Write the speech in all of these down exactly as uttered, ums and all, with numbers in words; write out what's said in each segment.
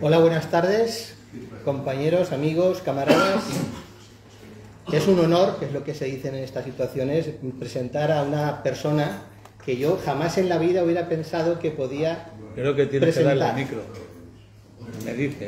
Hola, buenas tardes, compañeros, amigos, camaradas. Es un honor, que es lo que se dice en estas situaciones, presentar a una persona que yo jamás en la vida hubiera pensado que podía Creo que tienes presentar. que darle el micro. Me dice.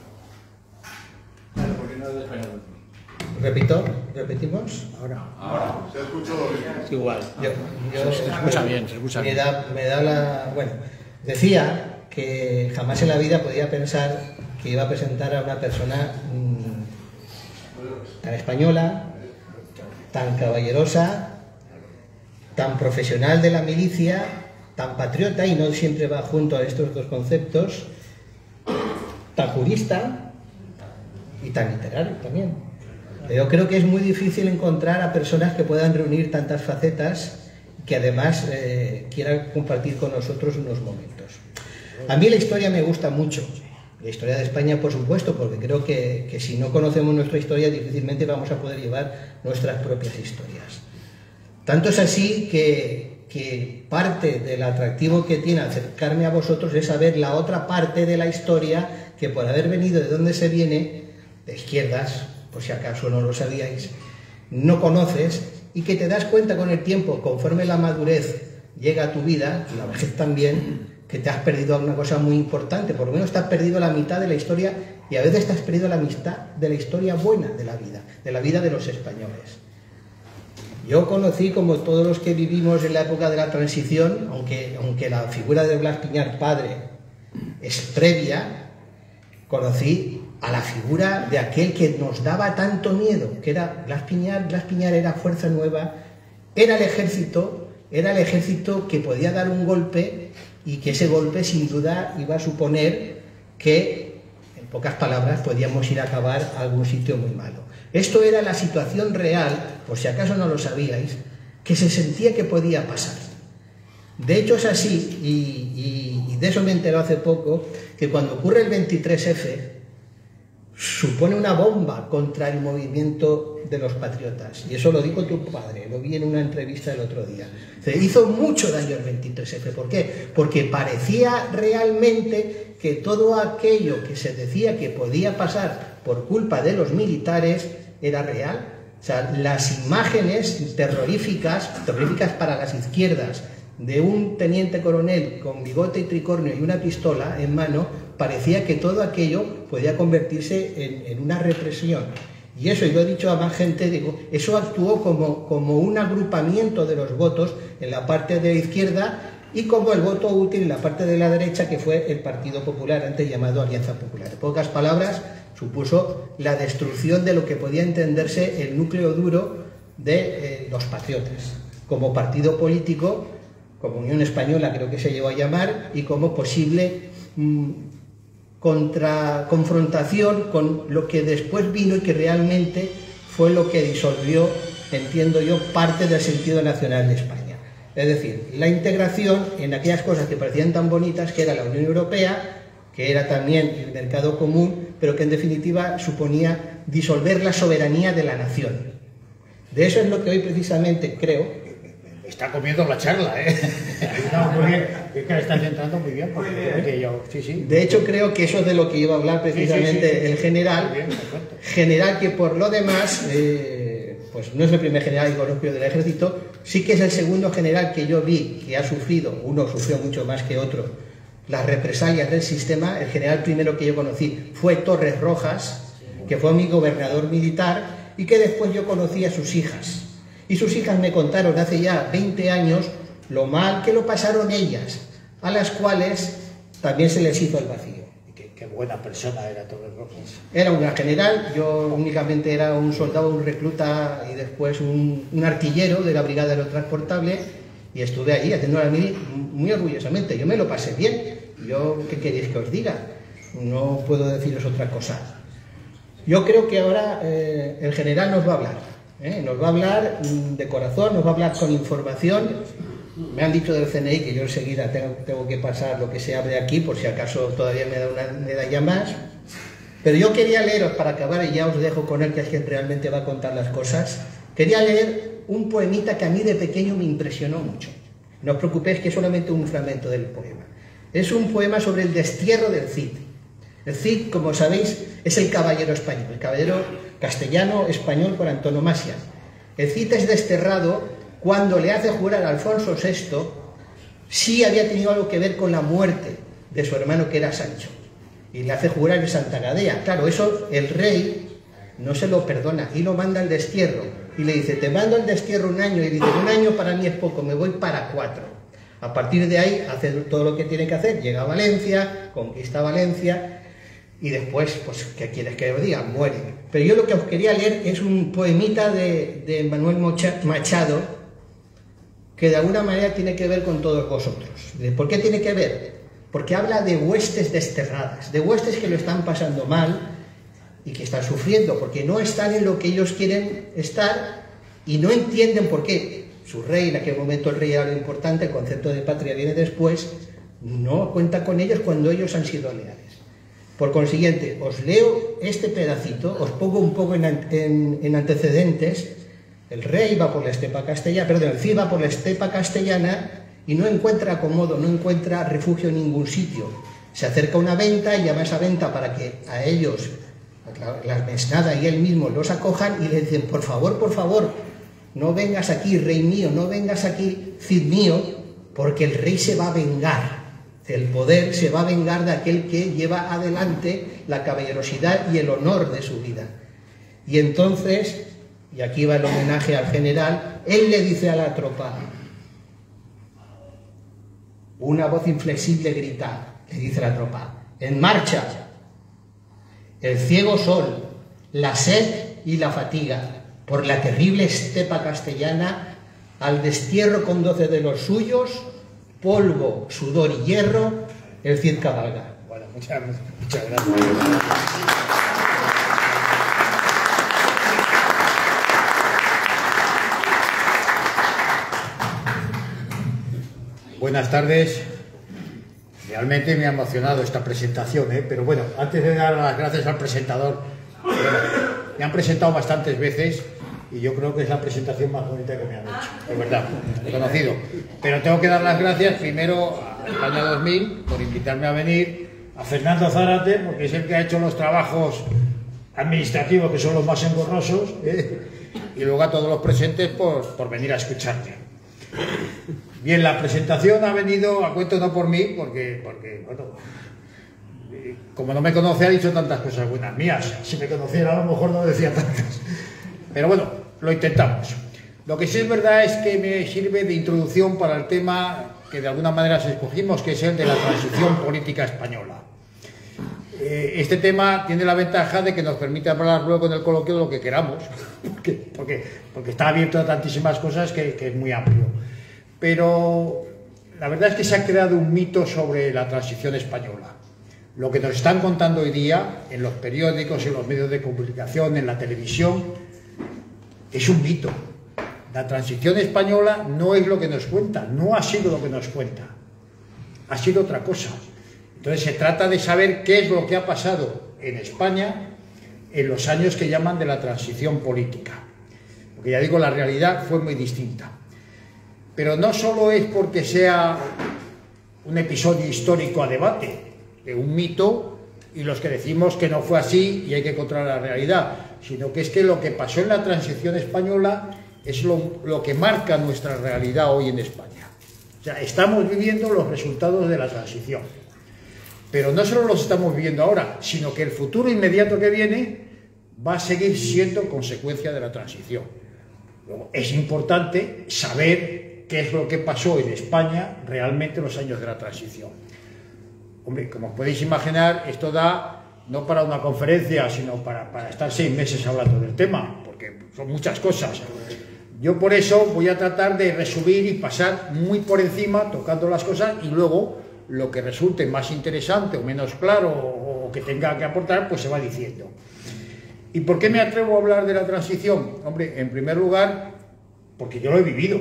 Repito, repetimos. Ahora. Ahora. Se ha escuchado bien. Es igual. Yo, yo- Se escucha bien, se escucha me bien. da, me da la... Bueno, decía que jamás en la vida podía pensar que iba a presentar a una persona mmm, tan española, tan caballerosa, tan profesional de la milicia, tan patriota, y no siempre va junto a estos dos conceptos, tan jurista y tan literario también. Yo creo que es muy difícil encontrar a personas que puedan reunir tantas facetas y que además eh, quieran compartir con nosotros unos momentos. A mí la historia me gusta mucho, la historia de España por supuesto, porque creo que, que si no conocemos nuestra historia difícilmente vamos a poder llevar nuestras propias historias. Tanto es así que, que parte del atractivo que tiene acercarme a vosotros es saber la otra parte de la historia que, por haber venido de donde se viene, de izquierdas, por si acaso no lo sabíais, no conoces, y que te das cuenta con el tiempo, conforme la madurez llega a tu vida, la vejez también, que te has perdido una cosa muy importante. Por lo menos te has perdido la mitad de la historia, y a veces te has perdido la mitad de la historia buena de la vida, de la vida de los españoles. Yo conocí, como todos los que vivimos en la época de la transición, aunque, aunque la figura de Blas Piñar padre es previa, conocí a la figura de aquel que nos daba tanto miedo, que era Blas Piñar. Blas Piñar era Fuerza Nueva, era el ejército, era el ejército que podía dar un golpe, y que ese golpe sin duda iba a suponer que, en pocas palabras, podíamos ir a acabar a algún sitio muy malo. Esto era la situación real, por si acaso no lo sabíais, que se sentía que podía pasar. De hecho es así, y, y, y de eso me enteré hace poco, que cuando ocurre el veintitrés efe, supone una bomba contra el movimiento de los patriotas. Y eso lo dijo tu padre, lo vi en una entrevista el otro día. Se hizo mucho daño el veintitrés efe. ¿Por qué? Porque parecía realmente que todo aquello que se decía que podía pasar por culpa de los militares era real. O sea, las imágenes terroríficas, terroríficas para las izquierdas, de un teniente coronel con bigote y tricornio y una pistola en mano, parecía que todo aquello podía convertirse en, en una represión. Y eso, y lo he dicho a más gente, digo, eso actuó como, como un agrupamiento de los votos en la parte de la izquierda y como el voto útil en la parte de la derecha, que fue el Partido Popular, antes llamado Alianza Popular. En pocas palabras, supuso la destrucción de lo que podía entenderse el núcleo duro de eh, los patriotas, como partido político, como Unión Española creo que se llegó a llamar, y como posible mmm, contra confrontación con lo que después vino y que realmente fue lo que disolvió, entiendo yo, parte del sentido nacional de España. Es decir, la integración en aquellas cosas que parecían tan bonitas, que era la Unión Europea, que era también el mercado común, pero que en definitiva suponía disolver la soberanía de la nación. De eso es lo que hoy precisamente creo. Está comiendo la charla, ¿eh? No, muy bien. Es que le está centrando muy bien. Porque yo, sí, sí. De hecho, creo que eso es de lo que iba a hablar precisamente sí, sí, sí. el general. Muy bien, general que por lo demás, eh, pues no es el primer general que conozco del ejército, sí que es el segundo general que yo vi que ha sufrido, uno sufrió mucho más que otro, las represalias del sistema. El general primero que yo conocí fue Torres Rojas, que fue mi gobernador militar, y que después yo conocí a sus hijas. Y sus hijas me contaron hace ya veinte años lo mal que lo pasaron ellas, a las cuales también se les hizo el vacío. Qué, qué buena persona era Torres Rojas. Era un general, yo únicamente era un soldado, un recluta y después un, un artillero de la Brigada Aerotransportable, y estuve allí haciendo la mili muy orgullosamente. Yo me lo pasé bien. Yo, ¿qué queréis que os diga? No puedo deciros otra cosa. Yo creo que ahora eh, el general nos va a hablar. ¿Eh? Nos va a hablar de corazón, nos va a hablar con información. Me han dicho del C N I que yo enseguida tengo, tengo que pasar lo que se abre aquí, por si acaso todavía me da una medalla más. Pero yo quería leeros, para acabar, y ya os dejo con él, que es quien realmente va a contar las cosas. Quería leer un poemita que a mí de pequeño me impresionó mucho. No os preocupéis que es solamente un fragmento del poema. Es un poema sobre el destierro del Cid. El Cid, como sabéis, es el caballero español, el caballero castellano español por antonomasia. El Cid es desterrado cuando le hace jurar a Alfonso sexto si había tenido algo que ver con la muerte de su hermano, que era Sancho, y le hace jurar en Santa Gadea. Claro, eso el rey no se lo perdona y lo manda al destierro, y le dice: te mando al destierro un año, y dice: un año para mí es poco, me voy para cuatro. A partir de ahí hace todo lo que tiene que hacer, llega a Valencia, conquista Valencia, y después, pues, ¿qué quieres que os diga? Muere. Pero yo lo que os quería leer es un poemita de, de Manuel Machado, que de alguna manera tiene que ver con todos vosotros. ¿Por qué tiene que ver? Porque habla de huestes desterradas, de huestes que lo están pasando mal y que están sufriendo, porque no están en lo que ellos quieren estar y no entienden por qué. Su rey, en aquel momento el rey era lo importante, el concepto de patria viene después, no cuenta con ellos cuando ellos han sido leales. Por consiguiente, os leo este pedacito, os pongo un poco en, en, en antecedentes. El rey va por la estepa castellana, perdón, el Cid va por la estepa castellana y no encuentra acomodo, no encuentra refugio en ningún sitio. Se acerca a una venta y llama a esa venta para que a ellos, la mesnada y él mismo, los acojan, y le dicen: por favor, por favor, no vengas aquí, rey mío, no vengas aquí, Cid mío, porque el rey se va a vengar. El poder se va a vengar de aquel que lleva adelante la caballerosidad y el honor de su vida. Y entonces, y aquí va el homenaje al general, él le dice a la tropa, una voz inflexible grita, le dice a la tropa: en marcha. El ciego sol, la sed y la fatiga, por la terrible estepa castellana, al destierro con doce de los suyos, polvo, sudor y hierro, el Cid cabalga. Bueno, muchas, muchas gracias. Buenas tardes. Realmente me ha emocionado esta presentación, ¿eh? Pero bueno, antes de dar las gracias al presentador, bueno, me han presentado bastantes veces y yo creo que es la presentación más bonita que me han hecho, es verdad, reconocido. Pero tengo que dar las gracias primero a España dos mil por invitarme a venir, a Fernando Zárate, porque es el que ha hecho los trabajos administrativos, que son los más engorrosos, ¿eh? Y luego a todos los presentes por, por venir a escucharme. Bien, la presentación ha venido a cuento no por mí, porque, porque bueno, como no me conoce ha dicho tantas cosas buenas mías. Si me conociera a lo mejor no decía tantas. Pero bueno, lo intentamos. Lo que sí es verdad es que me sirve de introducción para el tema que de alguna manera escogimos, que es el de la transición política española. Eh, este tema tiene la ventaja de que nos permite hablar luego en el coloquio de lo que queramos, porque, porque, porque está abierto a tantísimas cosas que, que es muy amplio. Pero la verdad es que se ha creado un mito sobre la transición española. Lo que nos están contando hoy día en los periódicos, en los medios de comunicación, en la televisión, es un mito. La transición española no es lo que nos cuenta, no ha sido lo que nos cuenta, ha sido otra cosa. Entonces se trata de saber qué es lo que ha pasado en España en los años que llaman de la transición política. Porque ya digo, la realidad fue muy distinta. Pero no solo es porque sea un episodio histórico a debate, de un mito, y los que decimos que no fue así y hay que controlar la realidad, sino que es que lo que pasó en la transición española es lo, lo que marca nuestra realidad hoy en España. O sea, estamos viviendo los resultados de la transición. Pero no solo los estamos viviendo ahora, sino que el futuro inmediato que viene va a seguir siendo consecuencia de la transición. Luego, es importante saber qué es lo que pasó en España realmente en los años de la transición. Hombre, como os podéis imaginar, esto da no para una conferencia, sino para, para estar seis meses hablando del tema, porque son muchas cosas. Yo por eso voy a tratar de resumir y pasar muy por encima, tocando las cosas, y luego lo que resulte más interesante o menos claro o, o que tenga que aportar, pues se va diciendo. ¿Y por qué me atrevo a hablar de la transición? Hombre, en primer lugar, porque yo lo he vivido.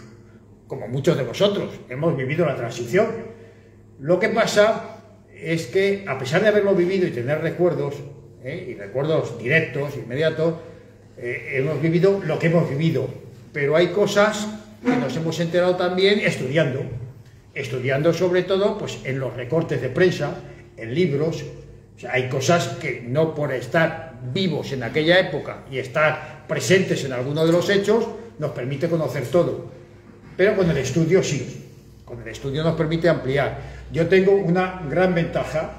Como muchos de vosotros, hemos vivido la transición. Lo que pasa es que, a pesar de haberlo vivido y tener recuerdos, ¿eh? y recuerdos directos, inmediatos, eh, hemos vivido lo que hemos vivido. Pero hay cosas que nos hemos enterado también estudiando. Estudiando sobre todo pues, en los recortes de prensa, en libros, O sea, hay cosas que no por estar vivos en aquella época y estar presentes en alguno de los hechos nos permite conocer todo. Pero con el estudio sí, con el estudio nos permite ampliar. Yo tengo una gran ventaja,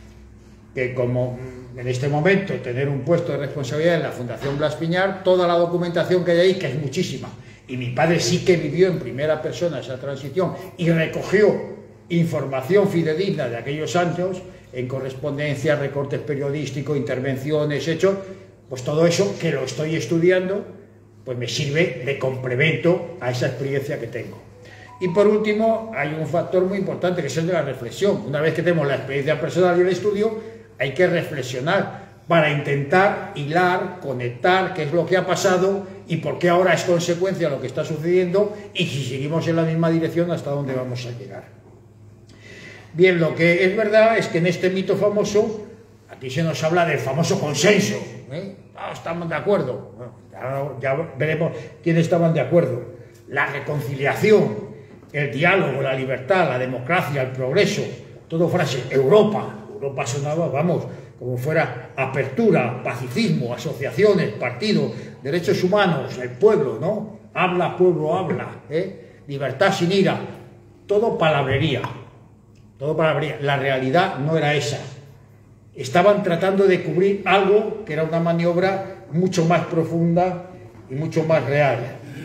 que como en este momento tener un puesto de responsabilidad en la Fundación Blas Piñar, toda la documentación que hay ahí, que es muchísima, y mi padre sí que vivió en primera persona esa transición y recogió información fidedigna de aquellos años, en correspondencia, recortes periodísticos, intervenciones, hechos, pues todo eso que lo estoy estudiando, pues me sirve de complemento a esa experiencia que tengo. Y por último, hay un factor muy importante que es el de la reflexión. Una vez que tenemos la experiencia personal y el estudio, hay que reflexionar para intentar hilar, conectar qué es lo que ha pasado y por qué ahora es consecuencia de lo que está sucediendo y si seguimos en la misma dirección hasta dónde vamos a llegar. Bien, lo que es verdad es que en este mito famoso, aquí se nos habla del famoso consenso, ¿eh? Ah, estamos de acuerdo, bueno, ya, ya veremos quiénes estaban de acuerdo. La reconciliación, el diálogo, la libertad, la democracia, el progreso, todo frase, Europa, Europa sonaba, vamos, como fuera apertura, pacifismo, asociaciones, partidos, derechos humanos, el pueblo, ¿no? Habla, pueblo, habla, ¿eh? Libertad sin ira, todo palabrería. Todo para abrir. La realidad no era esa. Estaban tratando de cubrir algo que era una maniobra mucho más profunda y mucho más real.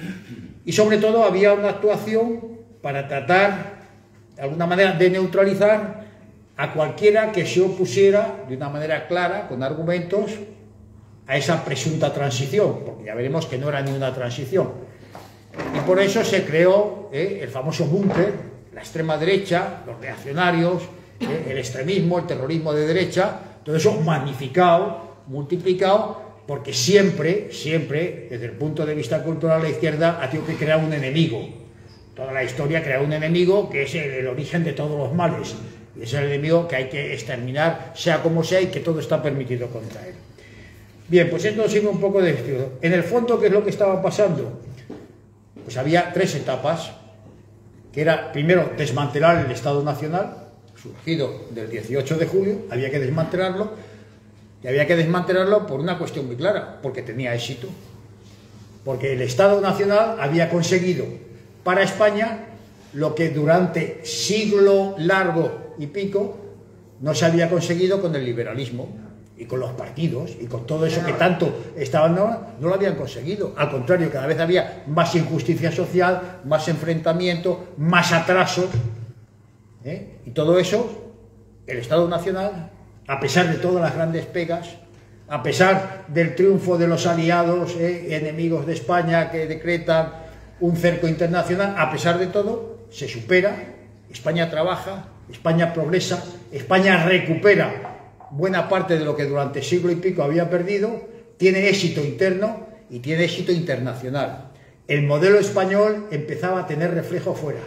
Y sobre todo había una actuación para tratar, de alguna manera, de neutralizar a cualquiera que se opusiera de una manera clara, con argumentos, a esa presunta transición, porque ya veremos que no era ni una transición. Y por eso se creó eh, el famoso búnker, la extrema derecha, los reaccionarios, eh, el extremismo, el terrorismo de derecha, todo eso magnificado, multiplicado, porque siempre, siempre, desde el punto de vista cultural, la izquierda ha tenido que crear un enemigo. Toda la historia crea un enemigo que es el, el origen de todos los males. Y es el enemigo que hay que exterminar, sea como sea, y que todo está permitido contra él. Bien, pues esto sigue un poco de estudio. En el fondo, ¿qué es lo que estaba pasando? Pues había tres etapas, que era, primero, desmantelar el Estado Nacional, surgido del dieciocho de julio, había que desmantelarlo, y había que desmantelarlo por una cuestión muy clara, porque tenía éxito. Porque el Estado Nacional había conseguido para España lo que durante siglo largo y pico no se había conseguido con el liberalismo y con los partidos y con todo eso que tanto estaban, no, no lo habían conseguido. Al contrario, cada vez había más injusticia social, más enfrentamiento, más atrasos, ¿eh? Y todo eso, el Estado Nacional, a pesar de todas las grandes pegas, a pesar del triunfo de los aliados, ¿eh? enemigos de España que decretan un cerco internacional, a pesar de todo, se supera, España trabaja, España progresa, España recupera buena parte de lo que durante siglo y pico había perdido, tiene éxito interno y tiene éxito internacional. El modelo español empezaba a tener reflejo fuera,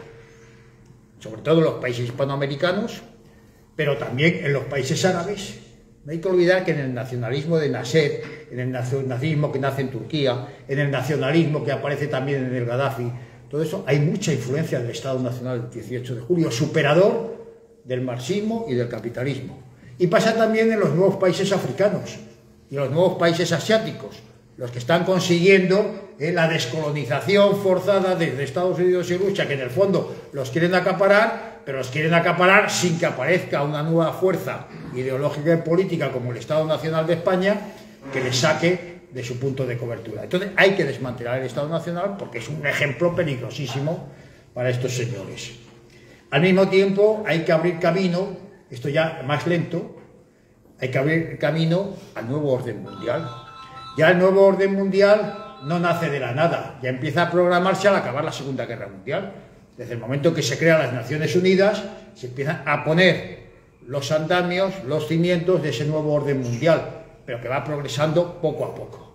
sobre todo en los países hispanoamericanos, pero también en los países árabes. No hay que olvidar que en el nacionalismo de Nasser, en el nacionalismo que nace en Turquía, en el nacionalismo que aparece también en el Gaddafi, todo eso, hay mucha influencia del Estado Nacional del dieciocho de julio, superador del marxismo y del capitalismo. Y pasa también en los nuevos países africanos y en los nuevos países asiáticos, los que están consiguiendo eh, la descolonización forzada desde Estados Unidos y Rusia, que en el fondo los quieren acaparar, pero los quieren acaparar sin que aparezca una nueva fuerza ideológica y política como el Estado Nacional de España que les saque de su punto de cobertura. Entonces hay que desmantelar el Estado Nacional porque es un ejemplo peligrosísimo para estos señores. Al mismo tiempo hay que abrir camino, esto ya más lento, hay que abrir camino al nuevo orden mundial. Ya el nuevo orden mundial no nace de la nada, ya empieza a programarse al acabar la Segunda Guerra Mundial. Desde el momento en que se crean las Naciones Unidas, se empiezan a poner los andamios, los cimientos de ese nuevo orden mundial, pero que va progresando poco a poco.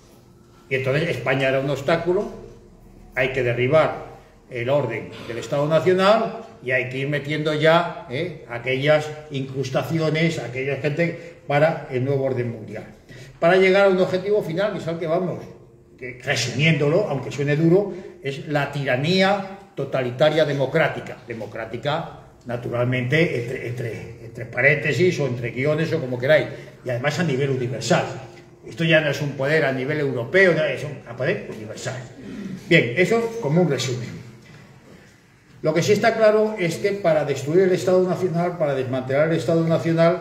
Y entonces España era un obstáculo, hay que derribar el orden del Estado Nacional y hay que ir metiendo ya eh, aquellas incrustaciones, aquella gente para el nuevo orden mundial. Para llegar a un objetivo final, que es al que vamos, que resumiéndolo, aunque suene duro, es la tiranía totalitaria democrática. Democrática, naturalmente, entre, entre, entre paréntesis o entre guiones o como queráis, y además a nivel universal. Esto ya no es un poder a nivel europeo, es un poder universal. Bien, eso como un resumen. Lo que sí está claro es que para destruir el Estado Nacional, para desmantelar el Estado Nacional,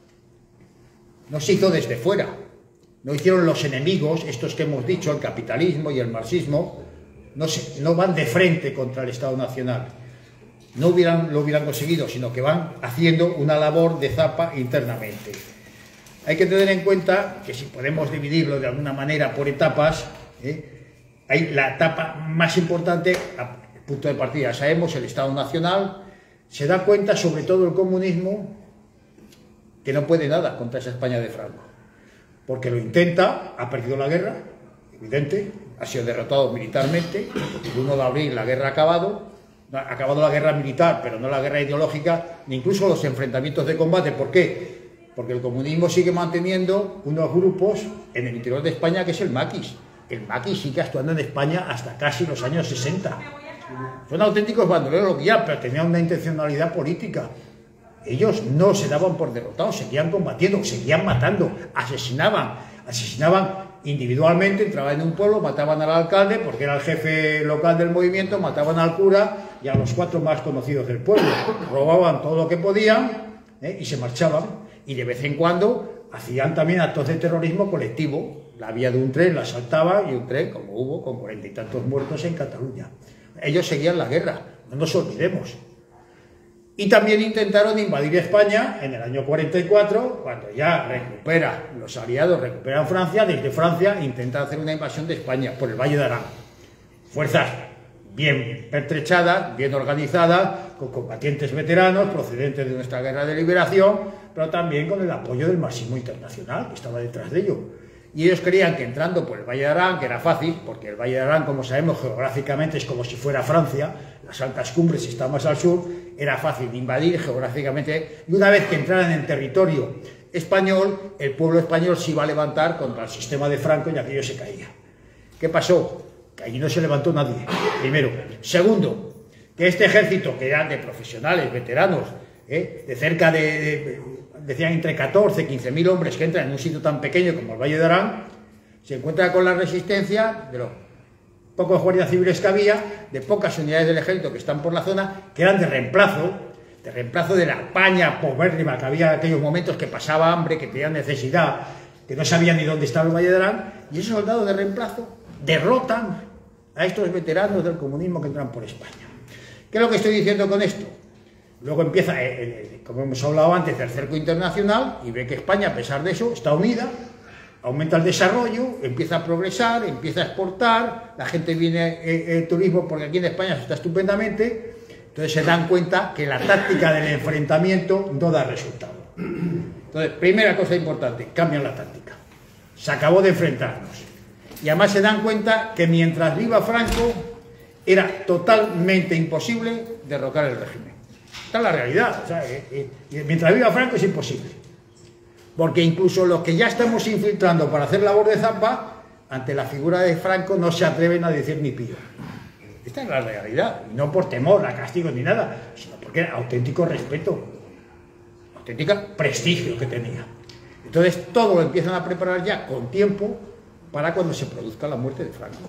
no se hizo desde fuera. No hicieron los enemigos, estos que hemos dicho, el capitalismo y el marxismo, no, se, no van de frente contra el Estado Nacional. No hubieran, lo hubieran conseguido, sino que van haciendo una labor de zapa internamente. Hay que tener en cuenta que si podemos dividirlo de alguna manera por etapas, ¿eh? hay la etapa más importante, a punto de partida, sabemos, el Estado Nacional, se da cuenta sobre todo el comunismo que no puede nada contra esa España de Franco, porque lo intenta, ha perdido la guerra, evidente, ha sido derrotado militarmente, el uno de abril la guerra ha acabado, ha acabado la guerra militar, pero no la guerra ideológica, ni incluso los enfrentamientos de combate. ¿Por qué? Porque el comunismo sigue manteniendo unos grupos en el interior de España que es el maquis. El maquis sigue actuando en España hasta casi los años sesenta. Son auténticos bandoleros, lo que ya, pero tenían una intencionalidad política. Ellos no se daban por derrotados, seguían combatiendo, seguían matando, asesinaban, asesinaban individualmente, entraban en un pueblo, mataban al alcalde, porque era el jefe local del movimiento, mataban al cura y a los cuatro más conocidos del pueblo, robaban todo lo que podían, ¿eh? y se marchaban. Y de vez en cuando hacían también actos de terrorismo colectivo. La vía de un tren la asaltaban y un tren, como hubo, con cuarenta y tantos muertos en Cataluña. Ellos seguían la guerra, no nos olvidemos. Y también intentaron invadir España en el año cuarenta y cuatro, cuando ya recupera, los aliados recuperan Francia, desde Francia intentan hacer una invasión de España por el Valle de Arán. Fuerzas bien pertrechadas, bien organizadas, con combatientes veteranos procedentes de nuestra guerra de liberación, pero también con el apoyo del marxismo internacional, que estaba detrás de ello. Y ellos creían que entrando por el Valle de Arán, que era fácil, porque el Valle de Arán, como sabemos, geográficamente es como si fuera Francia, las altas cumbres están más al sur, era fácil de invadir geográficamente, y una vez que entraran en territorio español, el pueblo español se iba a levantar contra el sistema de Franco y aquello se caía. ¿Qué pasó? Que allí no se levantó nadie, primero. Segundo, que este ejército, que eran de profesionales, veteranos, ¿eh? de cerca de, de, decían entre catorce y quince mil hombres que entran en un sitio tan pequeño como el Valle de Arán, se encuentra con la resistencia de los pocos guardias civiles que había, de pocas unidades del ejército que están por la zona, que eran de reemplazo, de reemplazo de la España pobérrima que había en aquellos momentos, que pasaba hambre, que tenía necesidad, que no sabían ni dónde estaba el Valle de Arán, y esos soldados de reemplazo derrotan a estos veteranos del comunismo que entran por España. ¿Qué es lo que estoy diciendo con esto? Luego empieza, eh, eh, como hemos hablado antes, el cerco internacional, y ve que España, a pesar de eso, está unida, aumenta el desarrollo, empieza a progresar, empieza a exportar, la gente viene eh, eh, turismo porque aquí en España se está estupendamente, entonces se dan cuenta que la táctica del enfrentamiento no da resultado. Entonces, primera cosa importante, cambian la táctica. Se acabó de enfrentarnos. Y además se dan cuenta que mientras viva Franco era totalmente imposible derrocar el régimen. Esta es la realidad. O sea, eh, eh, mientras viva Franco es imposible. Porque incluso los que ya estamos infiltrando para hacer labor de zapa, ante la figura de Franco no se atreven a decir ni pío. Esta es la realidad. Y no por temor a castigos ni nada, sino porque era auténtico respeto, auténtico prestigio que tenía. Entonces todo lo empiezan a preparar ya con tiempo para cuando se produzca la muerte de Franco.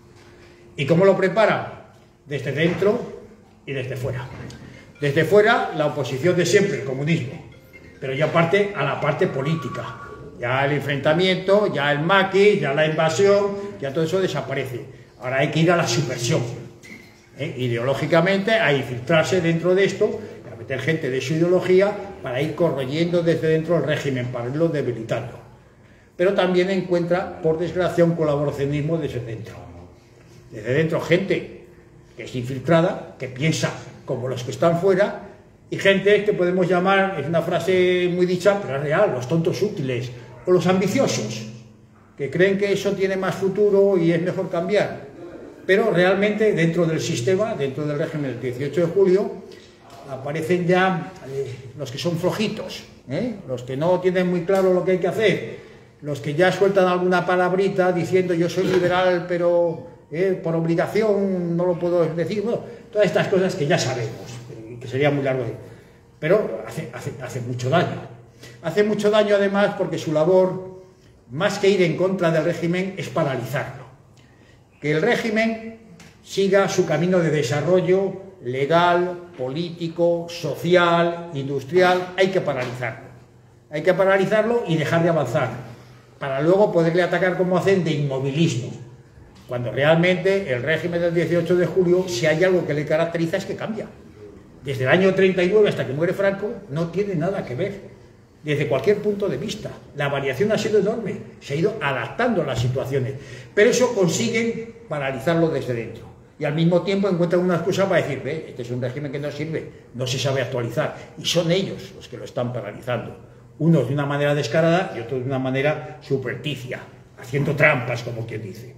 ¿Y cómo lo preparan? Desde dentro y desde fuera. Desde fuera, la oposición de siempre, el comunismo, pero ya parte a la parte política. Ya el enfrentamiento, ya el maquis, ya la invasión, ya todo eso desaparece. Ahora hay que ir a la subversión. ¿Eh? Ideológicamente, a infiltrarse dentro de esto, a meter gente de su ideología para ir corroyendo desde dentro el régimen, para irlo debilitando. Pero también encuentra, por desgracia, un colaboracionismo desde dentro. Desde dentro, gente que es infiltrada, que piensa como los que están fuera, y gente que podemos llamar, es una frase muy dicha, pero es real, los tontos útiles, o los ambiciosos, que creen que eso tiene más futuro y es mejor cambiar. Pero realmente dentro del sistema, dentro del régimen del dieciocho de julio, aparecen ya eh, los que son flojitos, ¿eh? los que no tienen muy claro lo que hay que hacer, los que ya sueltan alguna palabrita diciendo yo soy liberal, pero eh, por obligación no lo puedo decir. Bueno, todas estas cosas que ya sabemos, que sería muy largo. pero hace, hace, hace mucho daño. Hace mucho daño además porque su labor, más que ir en contra del régimen, es paralizarlo. Que el régimen siga su camino de desarrollo legal, político, social, industrial, hay que paralizarlo. Hay que paralizarlo y dejar de avanzar, para luego poderle atacar como hacen de inmovilismo, cuando realmente el régimen del dieciocho de julio, si hay algo que le caracteriza es que cambia. Desde el año treinta y nueve hasta que muere Franco, no tiene nada que ver, desde cualquier punto de vista. La variación ha sido enorme, se ha ido adaptando a las situaciones, pero eso consiguen paralizarlo desde dentro. Y al mismo tiempo encuentran una excusa para decir, ve, este es un régimen que no sirve, no se sabe actualizar, y son ellos los que lo están paralizando. Unos de una manera descarada y otros de una manera supersticia, haciendo trampas, como quien dice.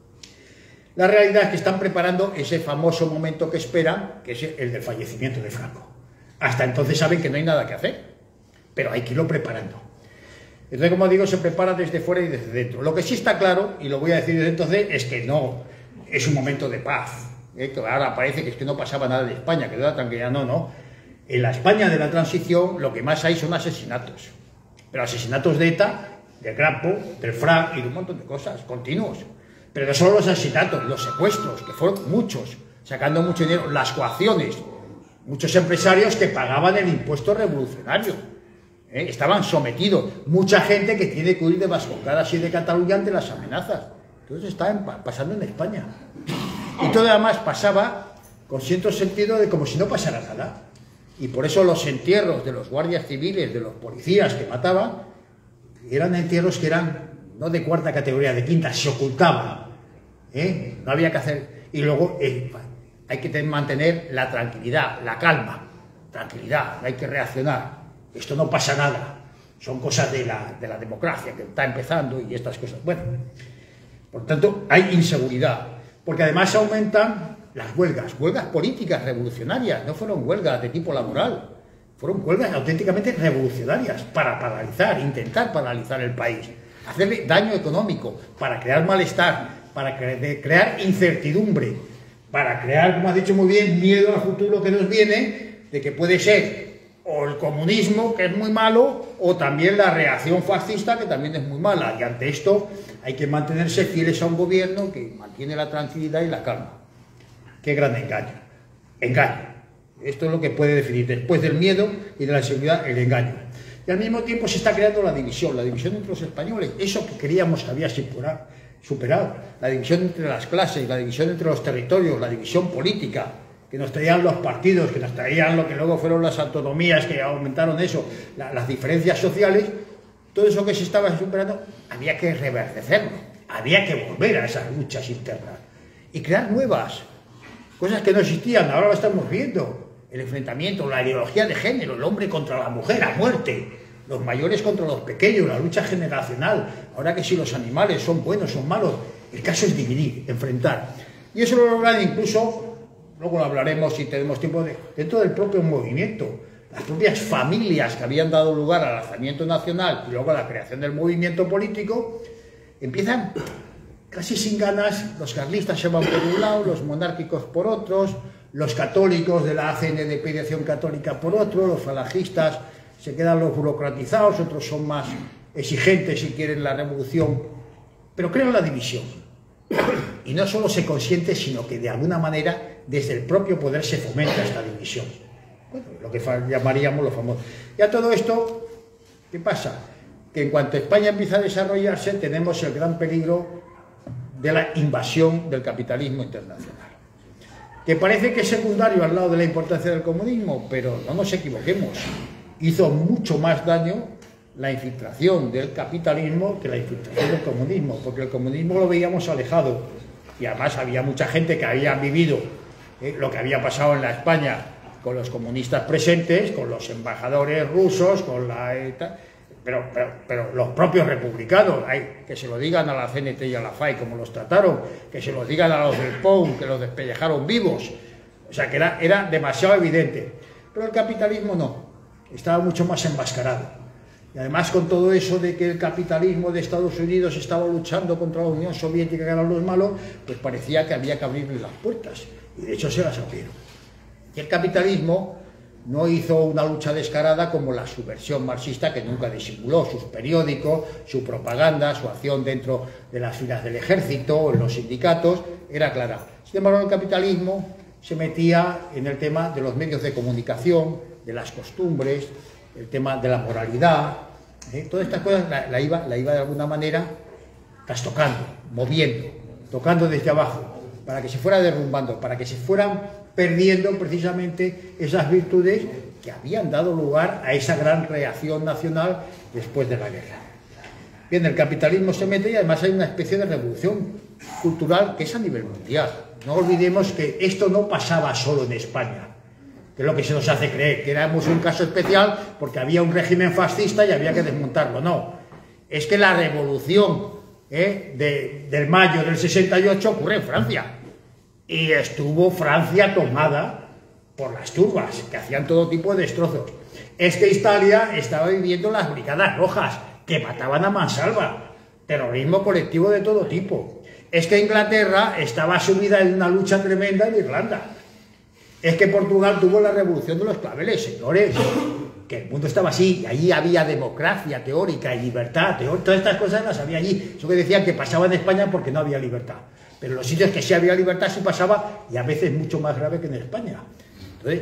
La realidad es que están preparando ese famoso momento que esperan, que es el del fallecimiento de Franco. Hasta entonces saben que no hay nada que hacer, pero hay que irlo preparando. Entonces, como digo, se prepara desde fuera y desde dentro. Lo que sí está claro, y lo voy a decir desde entonces, es que no es un momento de paz. ¿eh? Que ahora parece que es que no pasaba nada de España, que era tranquilidad. No, no. En la España de la transición lo que más hay son asesinatos. Pero asesinatos de ETA, del Grapo, del FRAP y de un montón de cosas continuos. Pero no solo los asesinatos, los secuestros, que fueron muchos, sacando mucho dinero, las coacciones. Muchos empresarios que pagaban el impuesto revolucionario. ¿eh? Estaban sometidos. Mucha gente que tiene que huir de Vascongadas y de Cataluña ante las amenazas. Entonces está en, pasando en España. Y todo además pasaba con cierto sentido de como si no pasara nada. Y por eso los entierros de los guardias civiles, de los policías que mataban, eran entierros que eran no de cuarta categoría, de quinta, se ocultaban. ¿eh? No había que hacer... Y luego eh, hay que mantener la tranquilidad, la calma. Tranquilidad, no hay que reaccionar. Esto no pasa nada. Son cosas de la, de la democracia que está empezando y estas cosas. Bueno, por tanto, hay inseguridad. Porque además aumentan las huelgas, huelgas políticas revolucionarias, no fueron huelgas de tipo laboral, fueron huelgas auténticamente revolucionarias para paralizar, intentar paralizar el país, hacerle daño económico, para crear malestar, para cre crear incertidumbre, para crear, como has dicho muy bien, miedo al futuro que nos viene, de que puede ser o el comunismo, que es muy malo, o también la reacción fascista, que también es muy mala, y ante esto hay que mantenerse fieles a un gobierno que mantiene la tranquilidad y la calma. Qué gran engaño. Engaño. Esto es lo que puede definir, después del miedo y de la inseguridad, el engaño. Y al mismo tiempo se está creando la división, la división entre los españoles, eso que creíamos que había superado, la división entre las clases, la división entre los territorios, la división política, que nos traían los partidos, que nos traían lo que luego fueron las autonomías, que aumentaron eso, la, las diferencias sociales, todo eso que se estaba superando, había que reverdecerlo, había que volver a esas luchas internas y crear nuevas. Cosas que no existían, ahora lo estamos viendo. El enfrentamiento, la ideología de género, el hombre contra la mujer, a muerte. Los mayores contra los pequeños, la lucha generacional. Ahora que si los animales son buenos, son malos. El caso es dividir, enfrentar. Y eso lo logran incluso, luego lo hablaremos si tenemos tiempo, de, dentro del propio movimiento. Las propias familias que habían dado lugar al alzamiento nacional y luego a la creación del movimiento político, empiezan... Casi sin ganas, los carlistas se van por un lado, los monárquicos por otros, los católicos de la A C N D P de Acción Católica por otro, los falangistas se quedan los burocratizados, otros son más exigentes si quieren la revolución, pero crean la división. Y no solo se consiente, sino que de alguna manera desde el propio poder se fomenta esta división. Bueno, lo que llamaríamos lo famoso. Y a todo esto, ¿qué pasa? Que en cuanto España empieza a desarrollarse, tenemos el gran peligro de la invasión del capitalismo internacional, que parece que es secundario al lado de la importancia del comunismo, pero no nos equivoquemos, hizo mucho más daño la infiltración del capitalismo que la infiltración del comunismo, porque el comunismo lo veíamos alejado, y además había mucha gente que había vivido eh, lo que había pasado en la España con los comunistas presentes, con los embajadores rusos, con la... Eh, Pero, pero, pero los propios republicanos, hay, que se lo digan a la C N T y a la F A I como los trataron, que se lo digan a los del P O U, que los despellejaron vivos, o sea que era, era demasiado evidente, pero el capitalismo no, estaba mucho más enmascarado, y además con todo eso de que el capitalismo de Estados Unidos estaba luchando contra la Unión Soviética, que eran los malos, pues parecía que había que abrirle las puertas, y de hecho se las abrieron. Y el capitalismo no hizo una lucha descarada como la subversión marxista, que nunca disimuló. Sus periódicos, su propaganda, su acción dentro de las filas del ejército, en los sindicatos, era clara. Sin embargo, el capitalismo se metía en el tema de los medios de comunicación, de las costumbres, el tema de la moralidad, ¿eh? Todas estas cosas la, la, iba, la iba de alguna manera trastocando, moviendo, tocando desde abajo, para que se fuera derrumbando, para que se fueran perdiendo precisamente esas virtudes que habían dado lugar a esa gran reacción nacional después de la guerra. Bien, el capitalismo se mete y además hay una especie de revolución cultural que es a nivel mundial. No olvidemos que esto no pasaba solo en España, que es lo que se nos hace creer, que éramos un caso especial porque había un régimen fascista y había que desmontarlo. No, es que la revolución ¿eh? de, del mayo del sesenta y ocho ocurre en Francia. Y estuvo Francia tomada por las turbas, que hacían todo tipo de destrozos. Es que Italia estaba viviendo las brigadas rojas, que mataban a mansalva, terrorismo colectivo de todo tipo. Es que Inglaterra estaba sumida en una lucha tremenda en Irlanda. Es que Portugal tuvo la revolución de los claveles, señores, que el mundo estaba así, y allí había democracia teórica y libertad, teórica, todas estas cosas las había allí. Eso que decían que pasaba en España porque no había libertad. Pero en los sitios que sí había libertad sí pasaba, y a veces mucho más grave que en España. Entonces,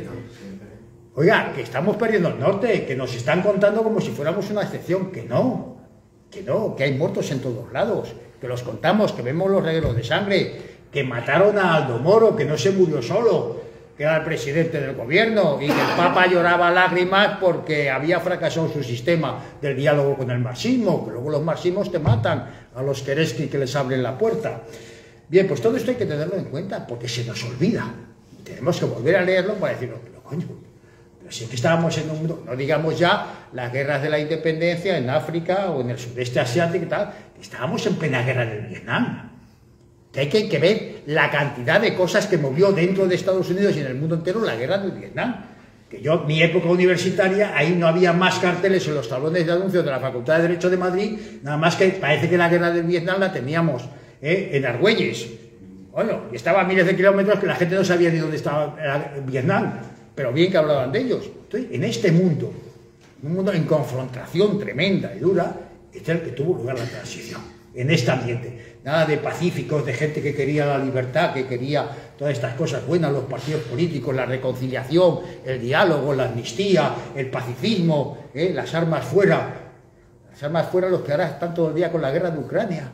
oiga, que estamos perdiendo el norte, que nos están contando como si fuéramos una excepción, que no, que no, que hay muertos en todos lados, que los contamos, que vemos los regueros de sangre, que mataron a Aldo Moro, que no se murió solo, que era el presidente del gobierno, y que el Papa lloraba lágrimas porque había fracasado su sistema del diálogo con el marxismo, que luego los marxismos te matan a los Keresky que les abren la puerta. Bien, pues todo esto hay que tenerlo en cuenta, porque se nos olvida. Tenemos que volver a leerlo para decirlo, pero coño, pero si es que estábamos en un mundo, no digamos ya las guerras de la independencia en África o en el sudeste asiático y tal, que estábamos en plena guerra del Vietnam. Que hay, que hay que ver la cantidad de cosas que movió dentro de Estados Unidos y en el mundo entero la guerra del Vietnam. Que yo, mi época universitaria, ahí no había más carteles en los tablones de anuncios de la Facultad de Derecho de Madrid, nada más que parece que la guerra del Vietnam la teníamos ¿eh? en Argüelles. Bueno, y estaba a miles de kilómetros que la gente no sabía ni dónde estaba Vietnam, pero bien que hablaban de ellos. Entonces, en este mundo, un mundo en confrontación tremenda y dura, es el que tuvo lugar la transición, en este ambiente. Nada de pacíficos, de gente que quería la libertad, que quería todas estas cosas buenas, los partidos políticos, la reconciliación, el diálogo, la amnistía, el pacifismo, ¿eh? las armas fuera. Las armas fuera los que ahora están todo el día con la guerra de Ucrania.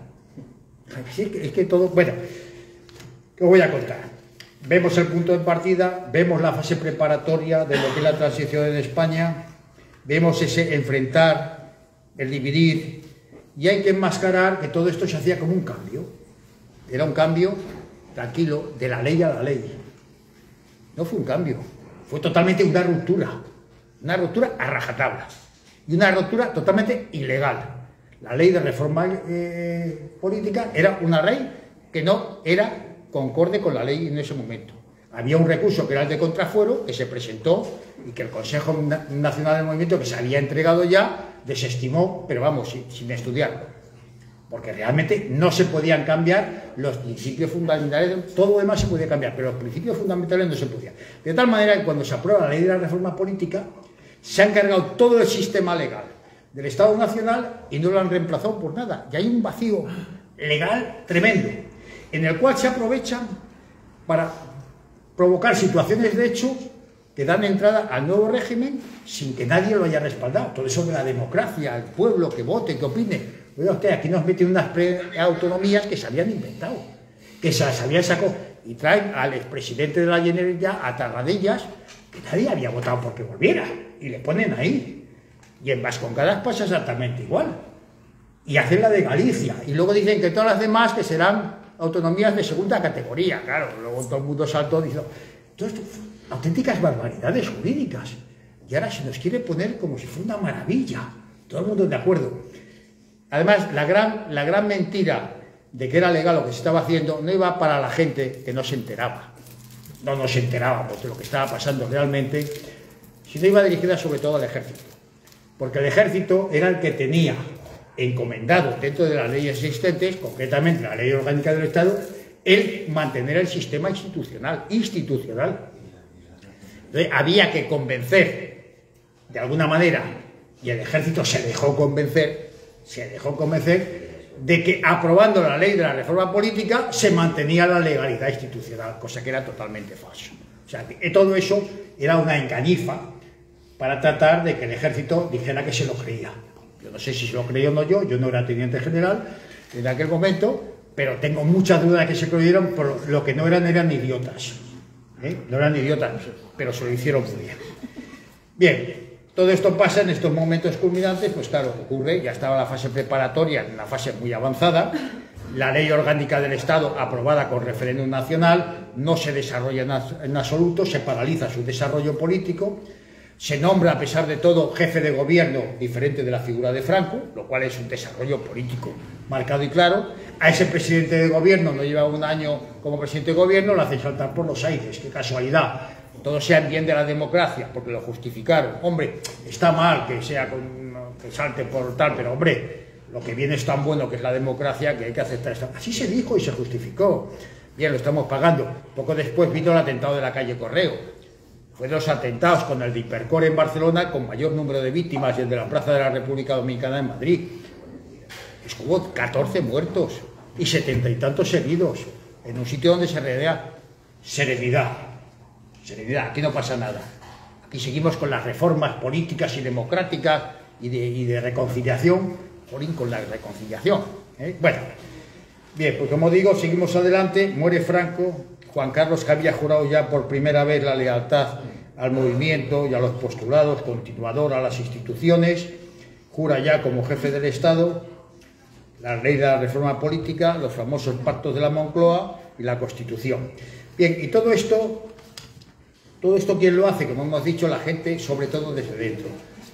Es que, es que todo... Bueno, ¿qué os voy a contar? Vemos el punto de partida, vemos la fase preparatoria de lo que es la transición en España, vemos ese enfrentar, el dividir, y hay que enmascarar que todo esto se hacía como un cambio. Era un cambio, tranquilo, de la ley a la ley. No fue un cambio, fue totalmente una ruptura, una ruptura a rajatabla, y una ruptura totalmente ilegal. La ley de reforma eh, política era una ley que no era concorde con la ley en ese momento. Había un recurso que era el de contrafuero, que se presentó y que el Consejo Nacional del Movimiento, que se había entregado ya, desestimó, pero vamos, sin, sin estudiarlo. Porque realmente no se podían cambiar los principios fundamentales, todo lo demás se podía cambiar, pero los principios fundamentales no se podían. De tal manera que cuando se aprueba la ley de la reforma política, se ha encargado todo el sistema legal del Estado Nacional y no lo han reemplazado por nada. Y hay un vacío legal tremendo, en el cual se aprovechan para provocar situaciones de hecho que dan entrada al nuevo régimen sin que nadie lo haya respaldado. Todo eso de la democracia, el pueblo que vote, que opine. Oiga usted, aquí nos meten unas autonomías que se habían inventado, que se las habían sacado, y traen al expresidente de la Generalitat a Tarradellas, que nadie había votado porque volviera, y le ponen ahí. Y en Vascongadas pasa exactamente igual. Y hacen la de Galicia. Y luego dicen que todas las demás que serán autonomías de segunda categoría. Claro, luego todo el mundo saltó diciendo, todo esto, auténticas barbaridades jurídicas. Y ahora se nos quiere poner como si fuera una maravilla. Todo el mundo de acuerdo. Además, la gran, la gran mentira de que era legal lo que se estaba haciendo no iba para la gente que no se enteraba. No nos enterábamos de lo que estaba pasando realmente, sino iba dirigida sobre todo al ejército. Porque el ejército era el que tenía encomendado dentro de las leyes existentes, concretamente la ley orgánica del Estado, el mantener el sistema institucional, institucional. Entonces había que convencer, de alguna manera, y el ejército se dejó convencer, se dejó convencer de que aprobando la ley de la reforma política se mantenía la legalidad institucional, cosa que era totalmente falso. O sea, que todo eso era una engañifa para tratar de que el ejército dijera que se lo creía. Yo no sé si se lo creía o no yo, yo no era teniente general en aquel momento, pero tengo muchas dudas de que se creyeron, pero lo que no eran eran idiotas. ¿eh? No eran idiotas, pero se lo hicieron muy bien. Bien, todo esto pasa en estos momentos culminantes, pues claro, ocurre, ya estaba la fase preparatoria, en una fase muy avanzada, la ley orgánica del Estado aprobada con referéndum nacional no se desarrolla en absoluto, se paraliza su desarrollo político, se nombra a pesar de todo jefe de gobierno diferente de la figura de Franco, lo cual es un desarrollo político marcado y claro. A ese presidente de gobierno, no lleva un año como presidente de gobierno, lo hacen saltar por los aires, qué casualidad. Todos sean bien de la democracia, porque lo justificaron. Hombre, está mal que sea con, que salte por tal, pero hombre, lo que viene es tan bueno que es la democracia que hay que aceptar esto. Así se dijo y se justificó. Bien, lo estamos pagando. Poco después vino el atentado de la calle Correo. Fue de los atentados con el de Hipercor en Barcelona con mayor número de víctimas y el de la Plaza de la República Dominicana en Madrid. Es que hubo catorce muertos y setenta y tantos heridos en un sitio donde se rodea serenidad. Serenidad, aquí no pasa nada. Aquí seguimos con las reformas políticas y democráticas y de, y de reconciliación, jolín, con la reconciliación. ¿eh? Bueno, bien, pues como digo, seguimos adelante, muere Franco, Juan Carlos, que había jurado ya por primera vez la lealtad al movimiento y a los postulados, continuador a las instituciones, jura ya como jefe del Estado la ley de la reforma política, los famosos pactos de la Moncloa y la Constitución. Bien, y todo esto... Todo esto, ¿quién lo hace? Como hemos dicho, la gente, sobre todo desde dentro.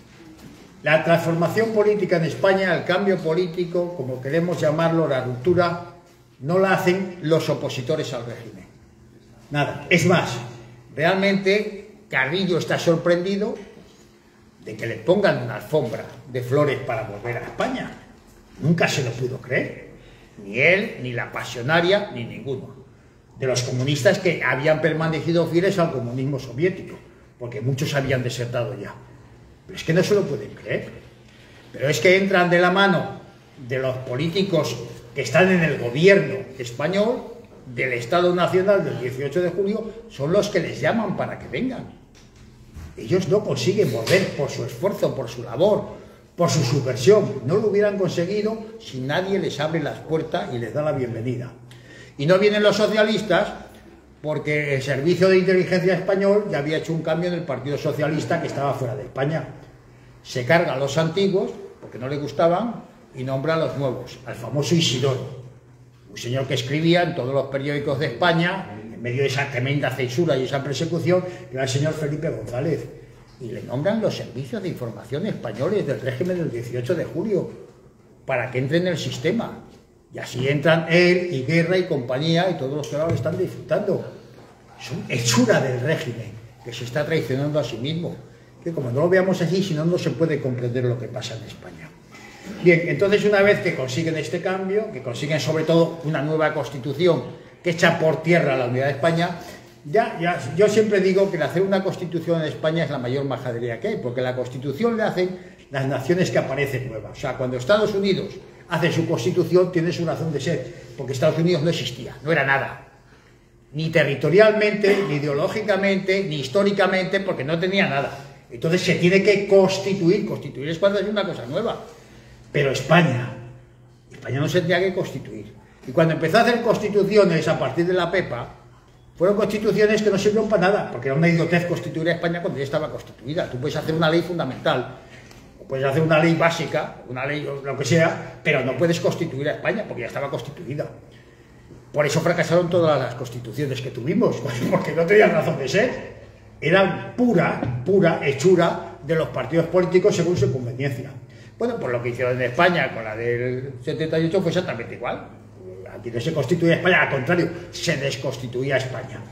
La transformación política en España, el cambio político, como queremos llamarlo, la ruptura, no la hacen los opositores al régimen. Nada. Es más, realmente Carrillo está sorprendido de que le pongan una alfombra de flores para volver a España. Nunca se lo pudo creer. Ni él, ni la pasionaria, ni ninguno. De los comunistas que habían permanecido fieles al comunismo soviético, porque muchos habían desertado ya. Pero es que no se lo pueden creer. Pero es que entran de la mano de los políticos que están en el gobierno español, del Estado Nacional del dieciocho de julio, son los que les llaman para que vengan. Ellos no consiguen volver por su esfuerzo, por su labor, por su subversión. No lo hubieran conseguido si nadie les abre las puertas y les da la bienvenida. Y no vienen los socialistas porque el Servicio de Inteligencia Español ya había hecho un cambio en el Partido Socialista que estaba fuera de España. Se carga a los antiguos, porque no le gustaban, y nombra a los nuevos, al famoso Isidoro, un señor que escribía en todos los periódicos de España, en medio de esa tremenda censura y esa persecución, que era el señor Felipe González. Y le nombran los servicios de información españoles del régimen del dieciocho de julio, para que entre en el sistema. Y así entran él y Guerra y compañía y todos los que ahora están disfrutando. Es una hechura del régimen que se está traicionando a sí mismo. Que como no lo veamos así, si no, no se puede comprender lo que pasa en España. Bien, entonces una vez que consiguen este cambio, que consiguen sobre todo una nueva constitución que echa por tierra la unidad de España, ya, ya, yo siempre digo que el hacer una constitución en España es la mayor majadería que hay, porque la constitución le hacen las naciones que aparecen nuevas. O sea, cuando Estados Unidos hace su constitución, tiene su razón de ser, porque Estados Unidos no existía, no era nada, ni territorialmente, ni ideológicamente, ni históricamente, porque no tenía nada. Entonces se tiene que constituir, constituir es cuando hay una cosa nueva, pero España, España no se tenía que constituir. Y cuando empezó a hacer constituciones a partir de la Pepa, fueron constituciones que no sirvieron para nada, porque era una idiotez constituir a España cuando ya estaba constituida. Tú puedes hacer una ley fundamental, puedes hacer una ley básica, una ley lo que sea, pero no puedes constituir a España porque ya estaba constituida. Por eso fracasaron todas las constituciones que tuvimos, porque no tenían razón de ser. Eran pura, pura hechura de los partidos políticos según su conveniencia. Bueno, pues lo que hicieron en España con la del setenta y ocho fue exactamente igual. Aquí no se constituía España, al contrario, se desconstituía España.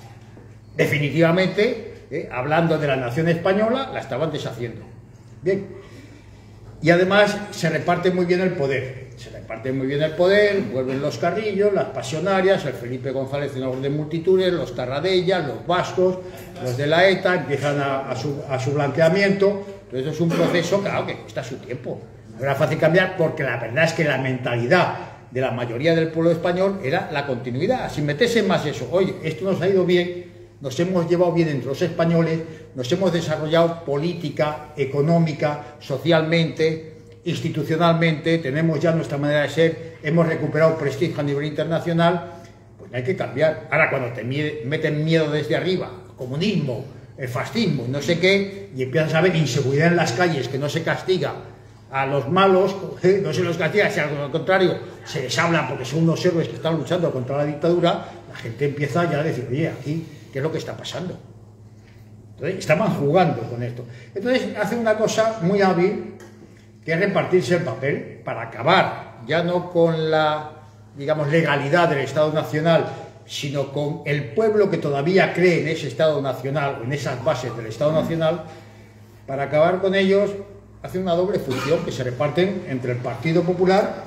Definitivamente, eh, hablando de la nación española, la estaban deshaciendo. Bien. Y además se reparte muy bien el poder. se reparte muy bien el poder, vuelven los Carrillos, las Pasionarias, el Felipe González en orden de multitudes, los Tarradella, los vascos, los de la ETA, empiezan a, a, su, a su blanqueamiento. Entonces es un proceso, claro, que cuesta su tiempo. No era fácil cambiar porque la verdad es que la mentalidad de la mayoría del pueblo español era la continuidad, sin meterse más eso. Oye, esto nos ha ido bien, nos hemos llevado bien entre los españoles, nos hemos desarrollado política, económica, socialmente, institucionalmente, tenemos ya nuestra manera de ser, hemos recuperado prestigio a nivel internacional, pues no hay que cambiar. Ahora cuando te meten miedo desde arriba, comunismo, el fascismo, no sé qué, y empiezas a ver inseguridad en las calles, que no se castiga a los malos, ¿eh? No se los castiga, si al contrario se les habla porque son unos héroes que están luchando contra la dictadura, la gente empieza ya a decir, oye, aquí, ¿qué es lo que está pasando? Entonces, estaban jugando con esto. Entonces, hacen una cosa muy hábil, que es repartirse el papel para acabar, ya no con la, digamos, legalidad del Estado Nacional, sino con el pueblo que todavía cree en ese Estado Nacional, o en esas bases del Estado Nacional, para acabar con ellos. Hace una doble función que se reparten entre el Partido Popular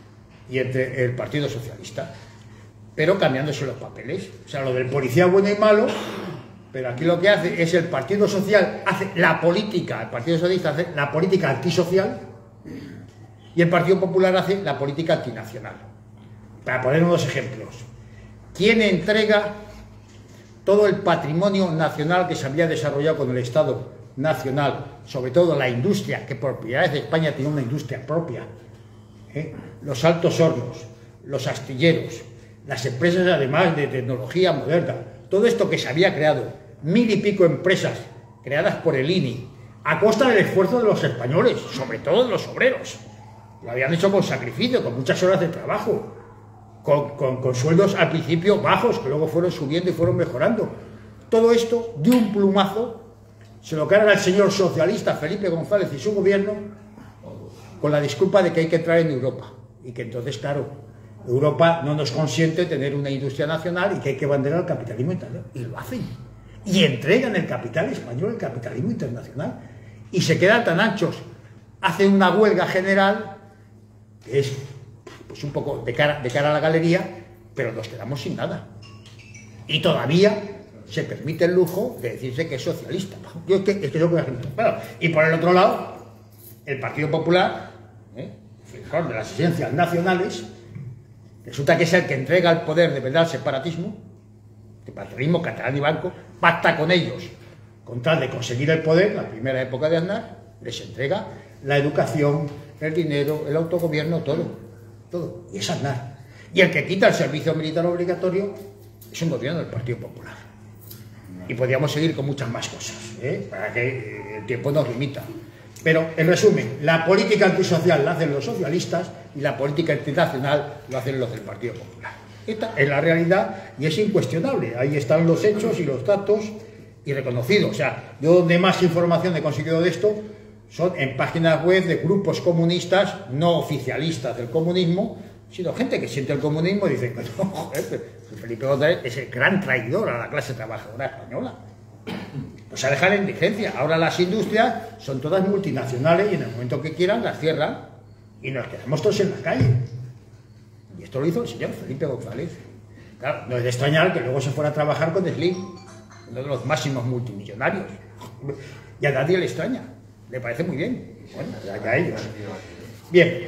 y entre el Partido Socialista, pero cambiándose los papeles. O sea, lo del policía bueno y malo, pero aquí lo que hace es el Partido Social, hace la política, el Partido Socialista hace la política antisocial y el Partido Popular hace la política antinacional. Para poner unos ejemplos, ¿quién entrega todo el patrimonio nacional que se había desarrollado con el Estado Nacional, sobre todo la industria, que por primera vez España tiene una industria propia, ¿eh? Los altos hornos, los astilleros, las empresas además de tecnología moderna, todo esto que se había creado, mil y pico empresas creadas por el I N I, a costa del esfuerzo de los españoles, sobre todo de los obreros. Lo habían hecho con sacrificio, con muchas horas de trabajo, con, con, con sueldos al principio bajos, que luego fueron subiendo y fueron mejorando. Todo esto, de un plumazo, se lo carga el señor socialista Felipe González y su gobierno con la disculpa de que hay que entrar en Europa. Y que entonces, claro, Europa no nos consiente tener una industria nacional y que hay que banderar el capitalismo internacional. Y lo hacen. Y entregan el capital español, el capitalismo internacional. Y se quedan tan anchos. Hacen una huelga general, que es pues, un poco de cara, de cara a la galería, pero nos quedamos sin nada. Y todavía se permite el lujo de decirse que es socialista. Yo es que, es que yo voy a ejemplo. Bueno, y por el otro lado, el Partido Popular, ¿eh? de las esencias nacionales, resulta que es el que entrega el poder de verdad al separatismo, el patriotismo catalán y banco, pacta con ellos con tal de conseguir el poder, la primera época de Aznar, les entrega la educación, el dinero, el autogobierno, todo, todo, y es Aznar. Y el que quita el servicio militar obligatorio es un gobierno del Partido Popular. Y podríamos seguir con muchas más cosas, ¿eh? Para que el tiempo nos limita. Pero, en resumen, la política antisocial la hacen los socialistas y la política internacional lo hacen los del Partido Popular. Esta es la realidad y es incuestionable. Ahí están los hechos y los datos y reconocidos. O sea, yo donde más información he conseguido de esto son en páginas web de grupos comunistas no oficialistas del comunismo, sino gente que siente el comunismo y dice, no, joder, Felipe González es el gran traidor a la clase trabajadora española. Pues a dejar en vigencia. Ahora las industrias son todas multinacionales y en el momento que quieran las cierran y nos quedamos todos en la calle. Y esto lo hizo el señor Felipe González. Claro, no es de extrañar que luego se fuera a trabajar con Slim, uno de los máximos multimillonarios. Y a nadie le extraña. Le parece muy bien. Bueno, ya a ellos. Bien.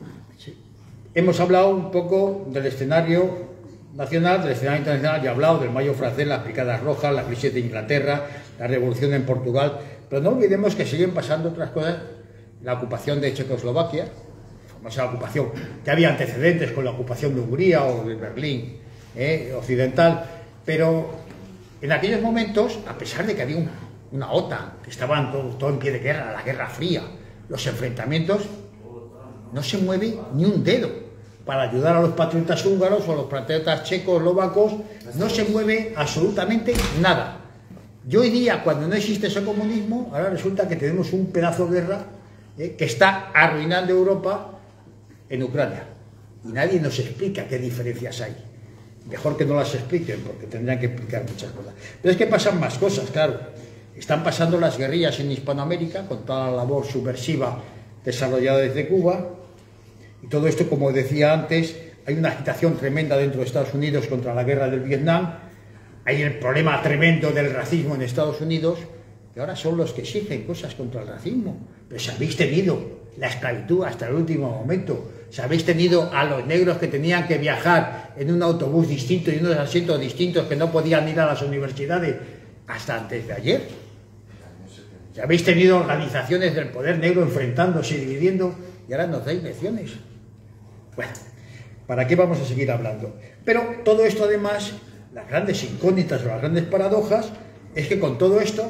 Hemos hablado un poco del escenario nacional, del escenario internacional, ya he hablado del Mayo francés, las Brigadas Rojas, la crisis de Inglaterra, la revolución en Portugal, pero no olvidemos que siguen pasando otras cosas, la ocupación de Checoslovaquia, la famosa ocupación, que había antecedentes con la ocupación de Hungría o de Berlín eh, occidental, pero en aquellos momentos, a pesar de que había un, una OTAN, que estaban todo, todo en pie de guerra, la Guerra Fría, los enfrentamientos, no se mueve ni un dedo para ayudar a los patriotas húngaros o a los patriotas checoslovacos, no se mueve absolutamente nada. Y hoy día, cuando no existe ese comunismo, ahora resulta que tenemos un pedazo de guerra eh, que está arruinando Europa en Ucrania. Y nadie nos explica qué diferencias hay. Mejor que no las expliquen, porque tendrían que explicar muchas cosas. Pero es que pasan más cosas, claro. Están pasando las guerrillas en Hispanoamérica, con toda la labor subversiva desarrollada desde Cuba. Y todo esto, como decía antes, hay una agitación tremenda dentro de Estados Unidos contra la guerra del Vietnam, hay el problema tremendo del racismo en Estados Unidos, y ahora son los que exigen cosas contra el racismo. Pero si habéis tenido la esclavitud hasta el último momento, si habéis tenido a los negros que tenían que viajar en un autobús distinto y unos asientos distintos, que no podían ir a las universidades hasta antes de ayer, si habéis tenido organizaciones del poder negro enfrentándose y dividiendo, y ahora nos dais lecciones. Bueno, ¿para qué vamos a seguir hablando? Pero todo esto, además, las grandes incógnitas o las grandes paradojas, es que con todo esto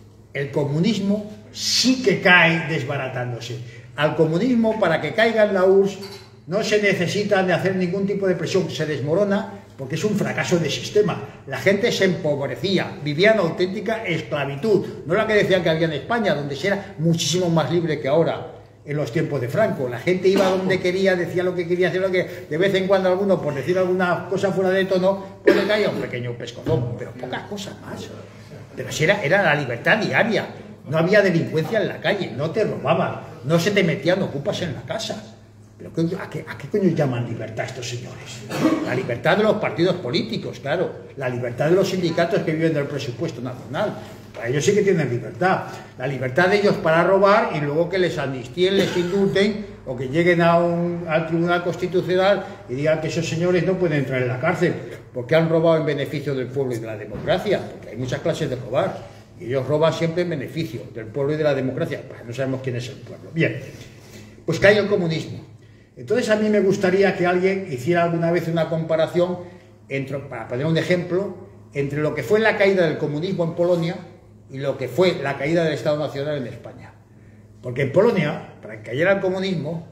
el comunismo sí que cae desbaratándose. Al comunismo, para que caiga en la U R S S, no se necesita de hacer ningún tipo de presión, se desmorona porque es un fracaso de sistema. La gente se empobrecía, vivía en auténtica esclavitud, no la que decían que había en España, donde se era muchísimo más libre que ahora, en los tiempos de Franco. La gente iba donde quería, decía lo que quería, hacer lo que... De vez en cuando alguno, por decir alguna cosa fuera de tono, pues le caía un pequeño pescozón, pero pocas cosas más. Pero si era, era la libertad diaria, no había delincuencia en la calle, no te robaban, no se te metían ocupas en la casa. ¿Pero a qué, a qué coño llaman libertad estos señores? La libertad de los partidos políticos, claro, la libertad de los sindicatos que viven del presupuesto nacional. Para ellos sí que tienen libertad. La libertad de ellos para robar y luego que les amnistíen, les indulten o que lleguen a un, al Tribunal Constitucional y digan que esos señores no pueden entrar en la cárcel porque han robado en beneficio del pueblo y de la democracia, porque hay muchas clases de robar y ellos roban siempre en beneficio del pueblo y de la democracia. Pues no sabemos quién es el pueblo. Bien, pues cae el comunismo. Entonces a mí me gustaría que alguien hiciera alguna vez una comparación, entre, para poner un ejemplo, entre lo que fue la caída del comunismo en Polonia y lo que fue la caída del Estado Nacional en España. Porque en Polonia, para que cayera el comunismo,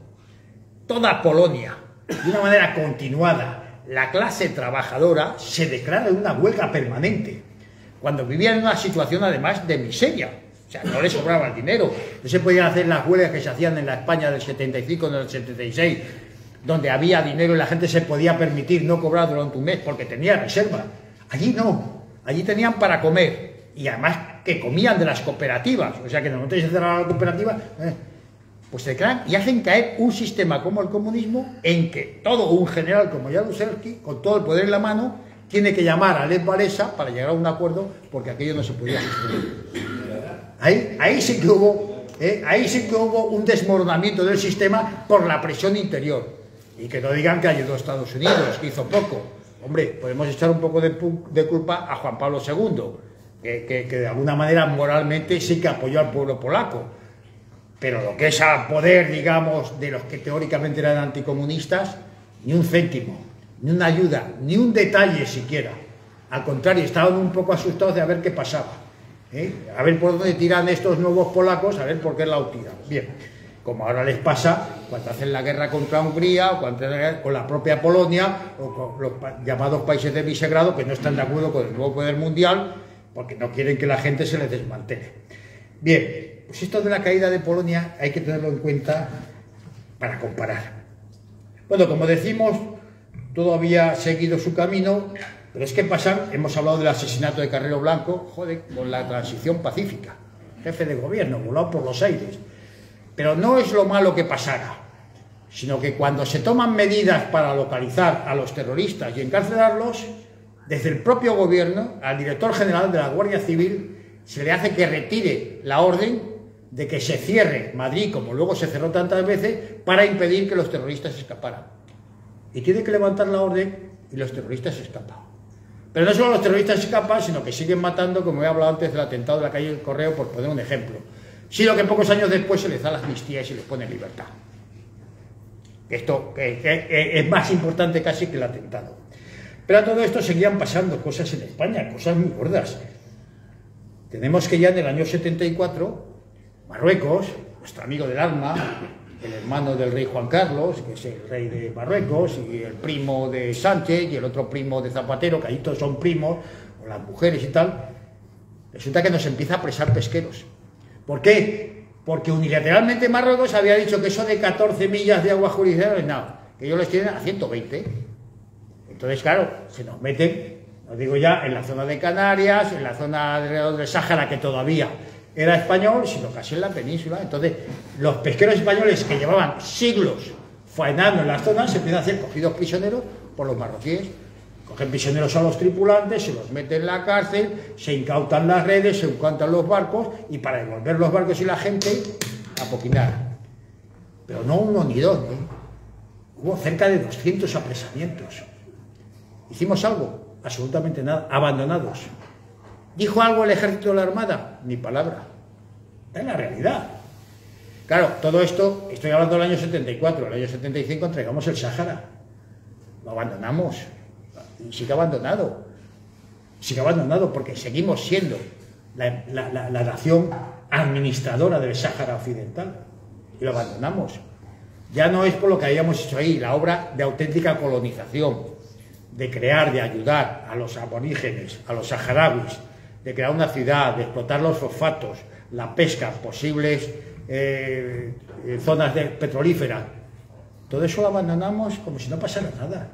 toda Polonia, de una manera continuada, la clase trabajadora se declara en una huelga permanente, cuando vivían en una situación además de miseria. O sea, no les sobraba el dinero. No se podían hacer las huelgas que se hacían en la España del setenta y cinco, en el setenta y seis, donde había dinero y la gente se podía permitir no cobrar durante un mes porque tenía reserva. Allí no. Allí tenían para comer. Y además que comían de las cooperativas. O sea, que en el momento de que se cerraba la cooperativa, eh, pues se declaran y hacen caer un sistema como el comunismo en que todo un general como Jaruzelski, con todo el poder en la mano, tiene que llamar a Lech Walesa para llegar a un acuerdo porque aquello no se podía sostener. Ahí, ahí, sí que hubo, eh, ahí sí que hubo un desmoronamiento del sistema por la presión interior. Y que no digan que ayudó a Estados Unidos, que hizo poco. Hombre, podemos echar un poco de, de culpa a Juan Pablo segundo, que, que, que de alguna manera moralmente sí que apoyó al pueblo polaco. Pero lo que es al poder, digamos, de los que teóricamente eran anticomunistas, ni un céntimo, ni una ayuda, ni un detalle siquiera. Al contrario, estaban un poco asustados de a ver qué pasaba. ¿Eh? A ver por dónde tiran estos nuevos polacos, a ver por qué la tiran. Bien, como ahora les pasa cuando hacen la guerra contra Hungría, o cuando con la propia Polonia, o con los llamados países de Visegrado, que no están de acuerdo con el nuevo poder mundial, porque no quieren que la gente se les desmantele. Bien, pues esto de la caída de Polonia hay que tenerlo en cuenta para comparar. Bueno, como decimos, todo había seguido su camino. Pero es que pasan, hemos hablado del asesinato de Carrero Blanco, joder, con la transición pacífica, jefe de gobierno, volado por los aires. Pero no es lo malo que pasara, sino que cuando se toman medidas para localizar a los terroristas y encarcelarlos, desde el propio gobierno, al director general de la Guardia Civil, se le hace que retire la orden de que se cierre Madrid, como luego se cerró tantas veces, para impedir que los terroristas escaparan. Y tiene que levantar la orden y los terroristas escapan. Pero no solo los terroristas escapan, sino que siguen matando, como he hablado antes del atentado de la calle del Correo, por poner un ejemplo. Sino que pocos años después se les da la amnistía y se les pone en libertad. Esto que, que, que es más importante casi que el atentado. Pero a todo esto seguían pasando cosas en España, cosas muy gordas. Tenemos que ya en el año setenta y cuatro, Marruecos, nuestro amigo del alma, el hermano del rey Juan Carlos, que es el rey de Marruecos, y el primo de Sánchez, y el otro primo de Zapatero, que ahí todos son primos, o las mujeres y tal, resulta que nos empieza a apresar pesqueros. ¿Por qué? Porque unilateralmente Marruecos había dicho que eso de catorce millas de agua jurisdiccional, nada, que ellos les tienen a ciento veinte. Entonces, claro, se nos meten, os digo ya, en la zona de Canarias, en la zona alrededor del Sáhara, que todavía era español, sino casi en la península. Entonces, los pesqueros españoles que llevaban siglos faenando en las zonas, se empiezan a hacer cogidos prisioneros por los marroquíes. Cogen prisioneros a los tripulantes, se los meten en la cárcel, se incautan las redes, se incautan los barcos, y para devolver los barcos y la gente, a poquinar. Pero no uno ni dos, ¿eh? Hubo cerca de doscientos apresamientos. ¿Hicimos algo? Absolutamente nada. Abandonados. ¿Dijo algo el ejército de la Armada? Ni palabra. Es la realidad. Claro, todo esto, estoy hablando del año setenta y cuatro, en el año setenta y cinco entregamos el Sáhara. Lo abandonamos. Y sigue abandonado. Sigue abandonado porque seguimos siendo la, la, la, la nación administradora del Sáhara Occidental. Y lo abandonamos. Ya no es por lo que habíamos hecho ahí, la obra de auténtica colonización, de crear, de ayudar a los aborígenes, a los saharauis, de crear una ciudad, de explotar los fosfatos, la pesca, posibles eh, zonas de petrolíferas. Todo eso lo abandonamos como si no pasara nada.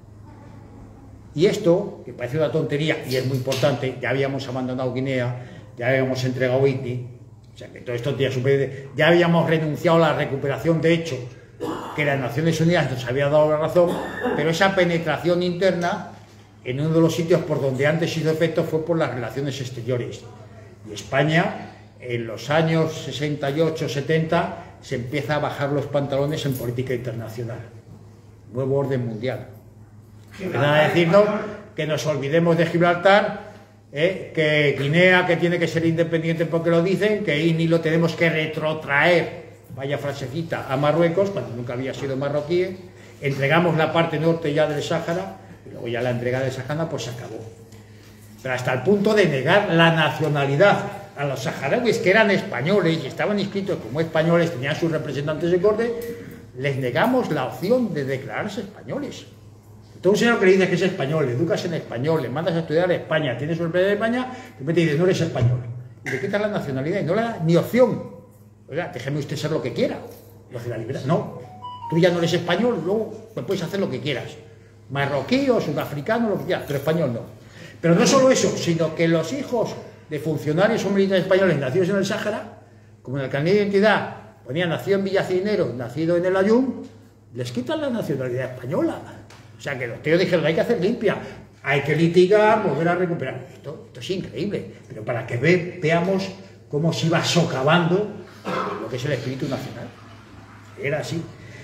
Y esto, que parece una tontería y es muy importante, ya habíamos abandonado Guinea, ya habíamos entregado Haití, o sea que todo esto tiene su... ya habíamos renunciado a la recuperación, de hecho, que las Naciones Unidas nos había dado la razón, pero esa penetración interna, en uno de los sitios por donde antes hizo efecto, fue por las relaciones exteriores. Y España, en los años sesenta y ocho setenta, se empieza a bajar los pantalones en política internacional. Nuevo orden mundial. Empiezan a decirnos que nos olvidemos de Gibraltar, eh, que Guinea, que tiene que ser independiente porque lo dicen, que I N I lo tenemos que retrotraer, vaya frasecita, a Marruecos, cuando nunca había sido marroquí. Entregamos la parte norte ya del Sáhara, y luego ya la entrega del Sáhara pues se acabó. Pero hasta el punto de negar la nacionalidad a los saharauis, que eran españoles y estaban inscritos como españoles, tenían sus representantes de corte, les negamos la opción de declararse españoles. Todo un señor que le dice que es español, le educas en español, le mandas a estudiar a España, tienes su representante de España, te metes y dices, no eres español. Y le quitas la nacionalidad y no le da ni opción. Oiga, déjeme usted ser lo que quiera. Los de la libertad, no. Tú ya no eres español, luego pues puedes hacer lo que quieras. Marroquí o sudafricano, lo que quieras, pero español no. Pero no solo eso, sino que los hijos de funcionarios o militares españoles nacidos en el Sáhara, como en el carnet de identidad ponía nacido en Villacinero, nacido en el Ayun, les quitan la nacionalidad española. O sea que los tíos dijeron, hay que hacer limpia, hay que litigar, volver a recuperar. Esto, esto es increíble, pero para que ve, veamos cómo se iba socavando lo que es el espíritu nacional. Era así.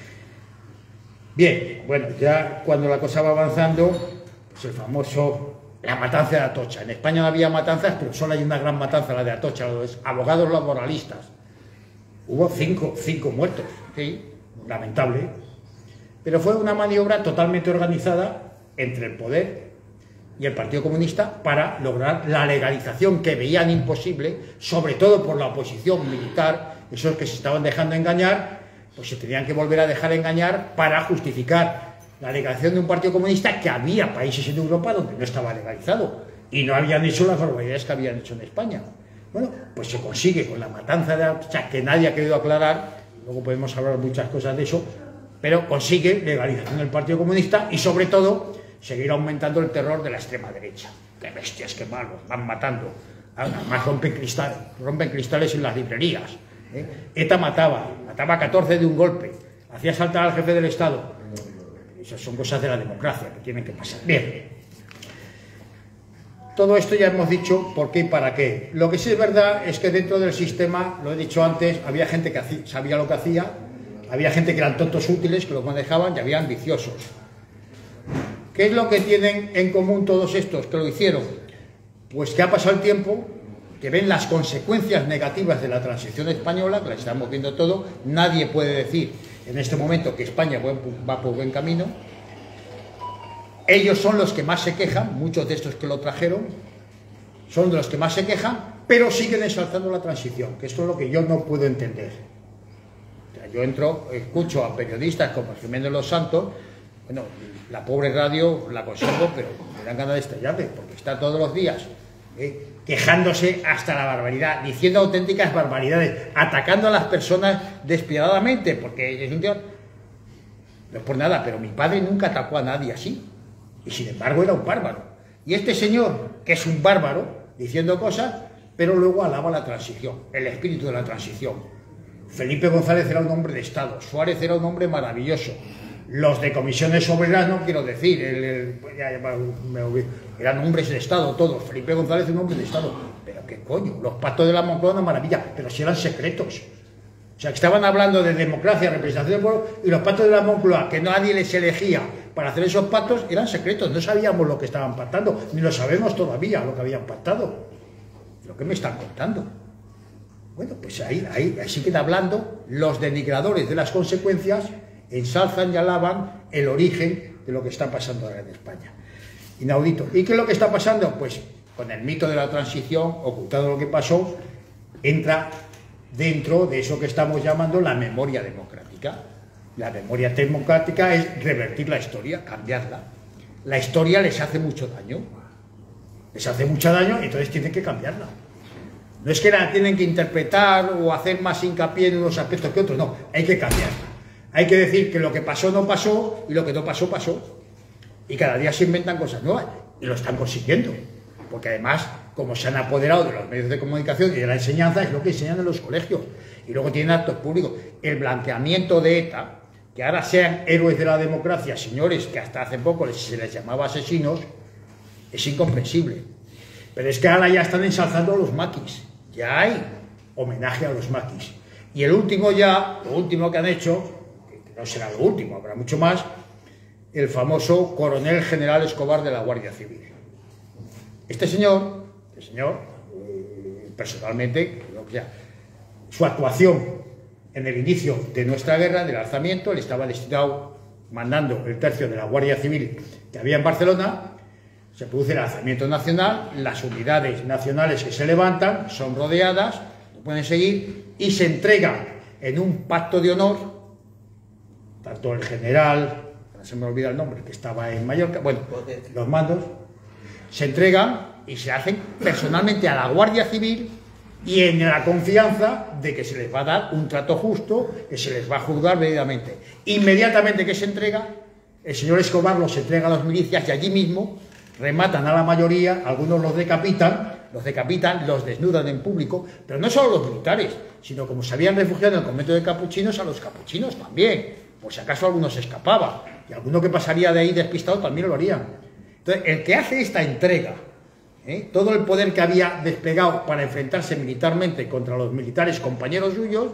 Bien, bueno, ya cuando la cosa va avanzando, pues el famoso, la matanza de Atocha. En España no había matanzas, pero solo hay una gran matanza, la de Atocha, los abogados laboralistas. Hubo cinco, cinco muertos, sí, lamentable. Pero fue una maniobra totalmente organizada entre el poder y el Partido Comunista para lograr la legalización que veían imposible, sobre todo por la oposición militar, esos que se estaban dejando engañar, pues se tenían que volver a dejar engañar para justificar la legalización de un Partido Comunista que había países en Europa donde no estaba legalizado y no habían hecho las barbaridades que habían hecho en España. Bueno, pues se consigue con la matanza de Atocha, que nadie ha querido aclarar, luego podemos hablar muchas cosas de eso, pero consigue legalización del Partido Comunista y sobre todo seguir aumentando el terror de la extrema derecha. ¡Qué bestias, qué malos! Van matando. Además rompen cristales, rompen cristales en las librerías. ¿eh? ETA mataba, mataba a catorce de un golpe, hacía saltar al jefe del Estado. Esas son cosas de la democracia que tienen que pasar. Bien. Todo esto ya hemos dicho por qué y para qué. Lo que sí es verdad es que dentro del sistema, lo he dicho antes, había gente que hacía, sabía lo que hacía, había gente que eran tontos útiles, que los manejaban, y había ambiciosos. ¿Qué es lo que tienen en común todos estos que lo hicieron? Pues que ha pasado el tiempo, que ven las consecuencias negativas de la transición española, que la estamos viendo todo. Nadie puede decir en este momento que España va por buen camino. Ellos son los que más se quejan, muchos de estos que lo trajeron, son de los que más se quejan, pero siguen exaltando la transición, que esto es lo que yo no puedo entender. O sea, yo entro, escucho a periodistas como Jiménez Los Santos, bueno, la pobre radio la conservo, pero me dan ganas de estallarle, porque está todos los días eh, quejándose hasta la barbaridad, diciendo auténticas barbaridades, atacando a las personas despiadadamente, porque es un tío, no es por nada, pero mi padre nunca atacó a nadie así. Y sin embargo era un bárbaro. Y este señor, que es un bárbaro, diciendo cosas, pero luego alaba la transición, el espíritu de la transición. Felipe González era un hombre de Estado, Suárez era un hombre maravilloso, los de comisiones obreras no quiero decir, el, el, ya, ya, me olvido, eran hombres de Estado todos, Felipe González un hombre de Estado, pero qué coño, los pactos de la Moncloa una maravilla, pero si eran secretos. O sea, que estaban hablando de democracia, representación del pueblo, y los pactos de la Moncloa, que nadie les elegía para hacer esos pactos, eran secretos, no sabíamos lo que estaban pactando, ni lo sabemos todavía lo que habían pactado. ¿Lo que me están contando? Bueno, pues ahí, ahí, ahí siguen hablando los denigradores de las consecuencias, ensalzan y alaban el origen de lo que está pasando ahora en España. Inaudito. ¿Y qué es lo que está pasando? Pues con el mito de la transición, ocultado lo que pasó, entra dentro de eso que estamos llamando la memoria democrática. La memoria democrática es revertir la historia, cambiarla. La historia les hace mucho daño. Les hace mucho daño y entonces tienen que cambiarla. No es que la tienen que interpretar o hacer más hincapié en unos aspectos que otros, no, hay que cambiarla. Hay que decir que lo que pasó no pasó y lo que no pasó pasó. Y cada día se inventan cosas nuevas y lo están consiguiendo. Porque además, como se han apoderado de los medios de comunicación y de la enseñanza, es lo que enseñan en los colegios. Y luego tienen actos públicos. El blanqueamiento de ETA, que ahora sean héroes de la democracia, señores que hasta hace poco se les llamaba asesinos, es incomprensible. Pero es que ahora ya están ensalzando a los maquis. Ya hay homenaje a los maquis. Y el último ya, lo último que han hecho, que no será lo último, habrá mucho más, el famoso coronel general Escobar de la Guardia Civil. Este señor, este señor, eh, personalmente, creo que ya, su actuación en el inicio de nuestra guerra, del alzamiento, él estaba destinado, mandando el tercio de la Guardia Civil que había en Barcelona, se produce el alzamiento nacional, las unidades nacionales que se levantan son rodeadas, no pueden seguir, y se entregan en un pacto de honor, tanto el general, no se me olvida el nombre, que estaba en Mallorca, bueno, los mandos, se entregan y se hacen personalmente a la Guardia Civil y en la confianza de que se les va a dar un trato justo, que se les va a juzgar debidamente. Inmediatamente que se entrega, el señor Escobar los entrega a las milicias y allí mismo rematan a la mayoría, algunos los decapitan, los decapitan, los desnudan en público, pero no solo los militares, sino como se habían refugiado en el convento de capuchinos, a los capuchinos también, por si acaso alguno se escapaba, y alguno que pasaría de ahí despistado también lo harían. Entonces, el que hace esta entrega, ¿eh? todo el poder que había desplegado para enfrentarse militarmente contra los militares compañeros suyos,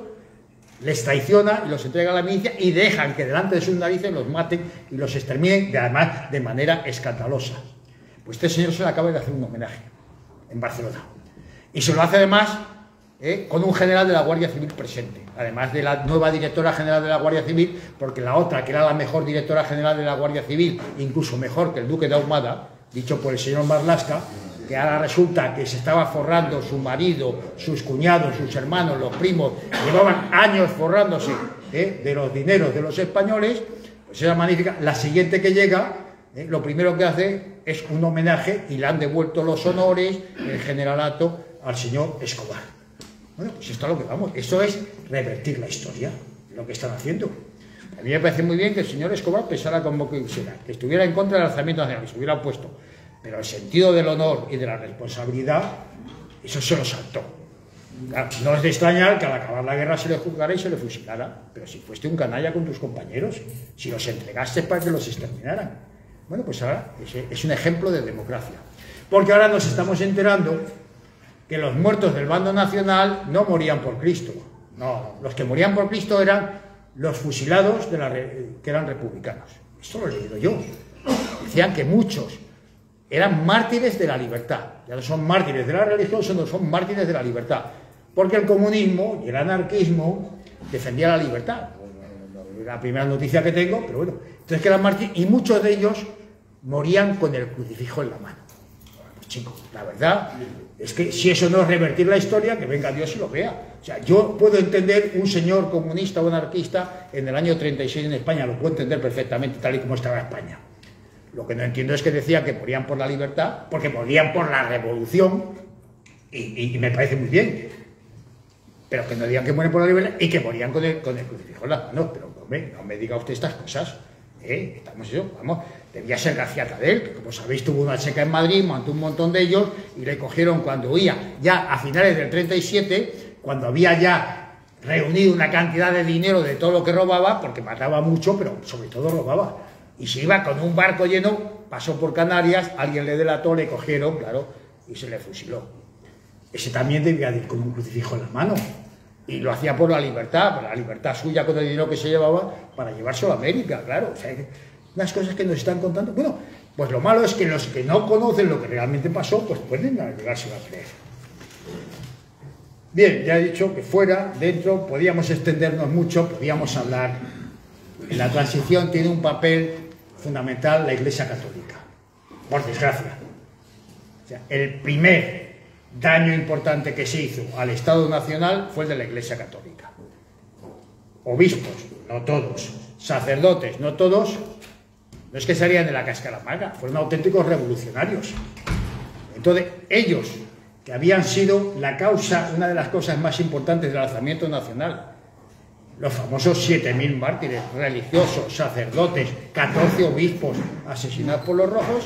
les traiciona y los entrega a la milicia y dejan que delante de sus narices los maten y los exterminen, y además de manera escandalosa. Pues este señor se le acaba de hacer un homenaje en Barcelona. Y se lo hace además ¿eh? con un general de la Guardia Civil presente, además de la nueva directora general de la Guardia Civil, porque la otra, que era la mejor directora general de la Guardia Civil, incluso mejor que el duque de Ahumada, dicho por el señor Marlaska, que ahora resulta que se estaba forrando su marido, sus cuñados, sus hermanos, los primos, llevaban años forrándose ¿eh? de los dineros de los españoles, pues era magnífica. La siguiente que llega, ¿eh? lo primero que hace es un homenaje y le han devuelto los honores, el generalato, al señor Escobar. Bueno, pues esto es lo que vamos, eso es revertir la historia, lo que están haciendo. A mí me parece muy bien que el señor Escobar pensara como que quisiera, que estuviera en contra del alzamiento nacional, que se hubiera opuesto, pero el sentido del honor y de la responsabilidad, eso se lo saltó. Claro, no es de extrañar que al acabar la guerra se le juzgara y se le fusilara, pero si fuiste un canalla con tus compañeros, si los entregaste para que los exterminaran. Bueno, pues ahora es un ejemplo de democracia. Porque ahora nos estamos enterando que los muertos del bando nacional no morían por Cristo. No, los que morían por Cristo eran los fusilados de la, que eran republicanos. Esto lo he leído yo. Decían que muchos eran mártires de la libertad. Ya no son mártires de la religión, sino son mártires de la libertad. Porque el comunismo y el anarquismo defendían la libertad. La primera noticia que tengo, pero bueno. Entonces que eran mártires y muchos de ellos morían con el crucifijo en la mano. Pues chicos, la verdad es que si eso no es revertir la historia, que venga Dios y lo vea. O sea, yo puedo entender un señor comunista o anarquista en el año treinta y seis en España, lo puedo entender perfectamente tal y como estaba España. Lo que no entiendo es que decía que morían por la libertad, porque morían por la revolución, y, y, y me parece muy bien, pero que no digan que mueren por la libertad y que morían con el, con el crucifijo en la mano. Pero hombre, no me diga usted estas cosas. ¿Eh? Estamos eso, vamos, debía ser García Tadel, que como sabéis tuvo una checa en Madrid, mató un montón de ellos y le cogieron cuando huía, ya a finales del treinta y siete, cuando había ya reunir una cantidad de dinero de todo lo que robaba, porque mataba mucho, pero sobre todo robaba. Y se iba con un barco lleno, pasó por Canarias, alguien le delató, le cogieron, claro, y se le fusiló. Ese también debía de ir con un crucifijo en la mano. Y lo hacía por la libertad, por la libertad suya con el dinero que se llevaba para llevárselo a América, claro. O sea, unas cosas que nos están contando. Bueno, pues lo malo es que los que no conocen lo que realmente pasó, pues pueden llegárselo a creer. Bien, ya he dicho que fuera, dentro, podíamos extendernos mucho, podíamos hablar. En la transición tiene un papel fundamental la Iglesia Católica, por desgracia. O sea, el primer daño importante que se hizo al Estado Nacional fue el de la Iglesia Católica. Obispos, no todos. Sacerdotes, no todos. No es que salían de la cáscara amarga, fueron auténticos revolucionarios. Entonces, ellos, que habían sido la causa, una de las cosas más importantes del alzamiento nacional, los famosos siete mil mártires religiosos, sacerdotes, catorce obispos asesinados por los rojos,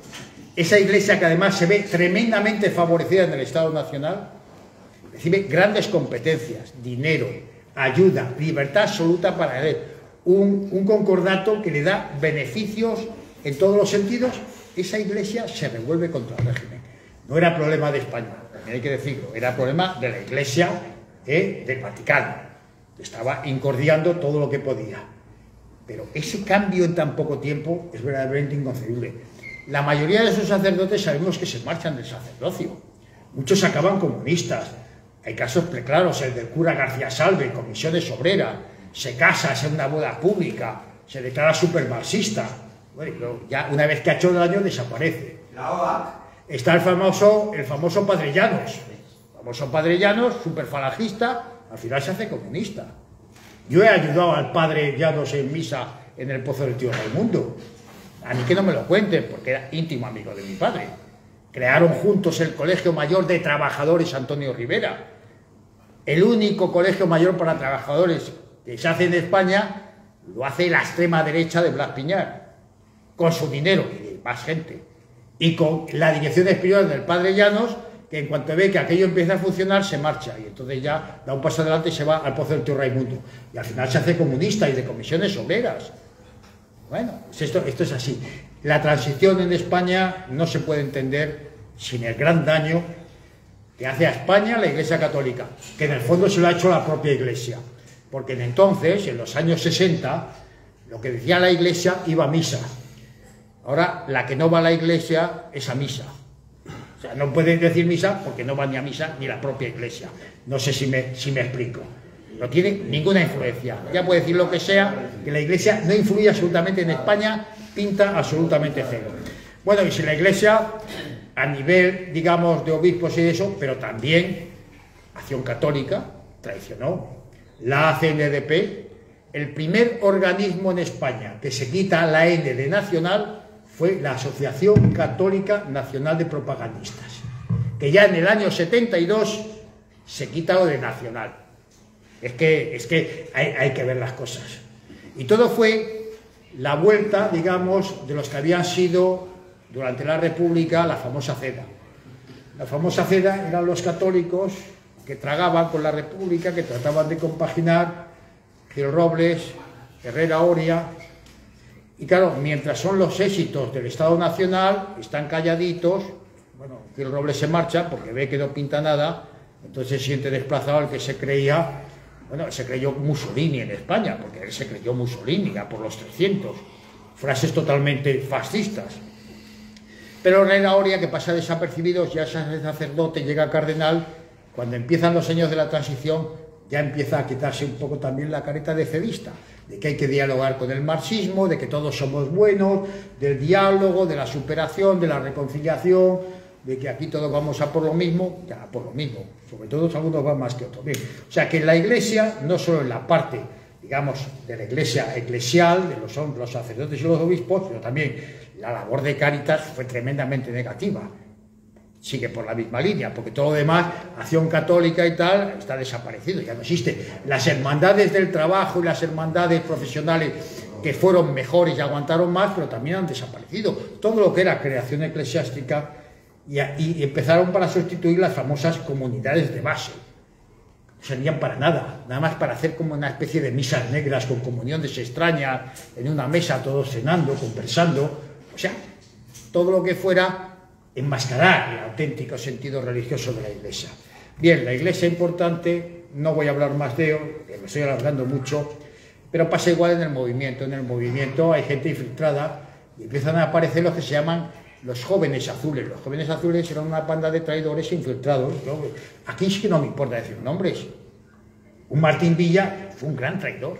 esa iglesia que además se ve tremendamente favorecida en el Estado Nacional, recibe grandes competencias, dinero, ayuda, libertad absoluta para él, un, un concordato que le da beneficios en todos los sentidos. Esa iglesia se revuelve contra el régimen. No era problema de España, también hay que decirlo, era problema de la iglesia eh, del Vaticano. Estaba incordiando todo lo que podía. Pero ese cambio en tan poco tiempo es verdaderamente inconcebible. La mayoría de esos sacerdotes sabemos que se marchan del sacerdocio. Muchos acaban comunistas. Hay casos claros, el del cura García Salve, Comisiones Obreras, se casa, hace una boda pública, se declara supermarxista. Bueno, ya una vez que ha hecho daño desaparece. Está el famoso, el famoso Padre Llanos. El famoso Padre Llanos, superfalangista, al final se hace comunista. Yo he ayudado al Padre Llanos en misa en el Pozo del Tío Raimundo. A mí que no me lo cuenten, porque era íntimo amigo de mi padre. Crearon juntos el Colegio Mayor de Trabajadores Antonio Rivera. El único colegio mayor para trabajadores que se hace en España, lo hace la extrema derecha de Blas Piñar, con su dinero y de más gente. Y con la dirección espiritual del Padre Llanos, que en cuanto ve que aquello empieza a funcionar, se marcha. Y entonces ya da un paso adelante y se va al Pozo del Tío Raimundo. Y al final se hace comunista y de Comisiones Obreras. Bueno, pues esto, esto es así. La transición en España no se puede entender sin el gran daño que hace a España la Iglesia Católica, que en el fondo se lo ha hecho la propia Iglesia. Porque en entonces, en los años sesenta, lo que decía la Iglesia iba a misa. Ahora, la que no va a la Iglesia es a misa. O sea, no pueden decir misa porque no va ni a misa ni la propia Iglesia. No sé si me, si me explico. No tiene ninguna influencia. Ya puede decir lo que sea, que la Iglesia no influye absolutamente en España, pinta absolutamente cero. Bueno, y si la Iglesia, a nivel, digamos, de obispos y eso, pero también Acción Católica, traicionó. La A C N D P, el primer organismo en España que se quita la N de nacional fue la Asociación Católica Nacional de Propagandistas, que ya en el año setenta y dos se quita lo de nacional. Es que, es que hay, hay que ver las cosas. Y todo fue la vuelta, digamos, de los que habían sido durante la República la famosa ceda. La famosa ceda eran los católicos que tragaban con la República, que trataban de compaginar, Gil Robles, Herrera Oria. Y claro, mientras son los éxitos del Estado Nacional, están calladitos. Bueno, Gil Robles se marcha porque ve que no pinta nada, entonces se siente desplazado el que se creía. Bueno, se creyó Mussolini en España, porque él se creyó Mussolini ya por los trescientos. Frases totalmente fascistas. Pero Herrera Oria, que pasa desapercibido, ya es sacerdote, llega a cardenal. Cuando empiezan los años de la transición, ya empieza a quitarse un poco también la careta de cedista, de que hay que dialogar con el marxismo, de que todos somos buenos, del diálogo, de la superación, de la reconciliación, de que aquí todos vamos a por lo mismo, ya por lo mismo, sobre todo algunos van más que otros. Bien, o sea que la Iglesia, no solo en la parte, digamos, de la Iglesia eclesial, de los, los sacerdotes y los obispos, sino también la labor de Cáritas fue tremendamente negativa. Sigue por la misma línea, porque todo lo demás, Acción Católica y tal, está desaparecido, ya no existe. Las hermandades del trabajo y las hermandades profesionales que fueron mejores y aguantaron más, pero también han desaparecido. Todo lo que era creación eclesiástica, y, y empezaron para sustituir las famosas comunidades de base. no servían para nada, nada más para hacer como una especie de misas negras con comuniones extrañas, en una mesa todos cenando, conversando, o sea, todo lo que fuera enmascarar el auténtico sentido religioso de la Iglesia. Bien, la Iglesia importante, no voy a hablar más de ello, que me estoy alargando mucho, pero pasa igual en el movimiento. En el movimiento hay gente infiltrada y empiezan a aparecer los que se llaman los jóvenes azules. Los jóvenes azules eran una banda de traidores infiltrados. Aquí sí que no me importa decir nombres. Un Martín Villa fue un gran traidor.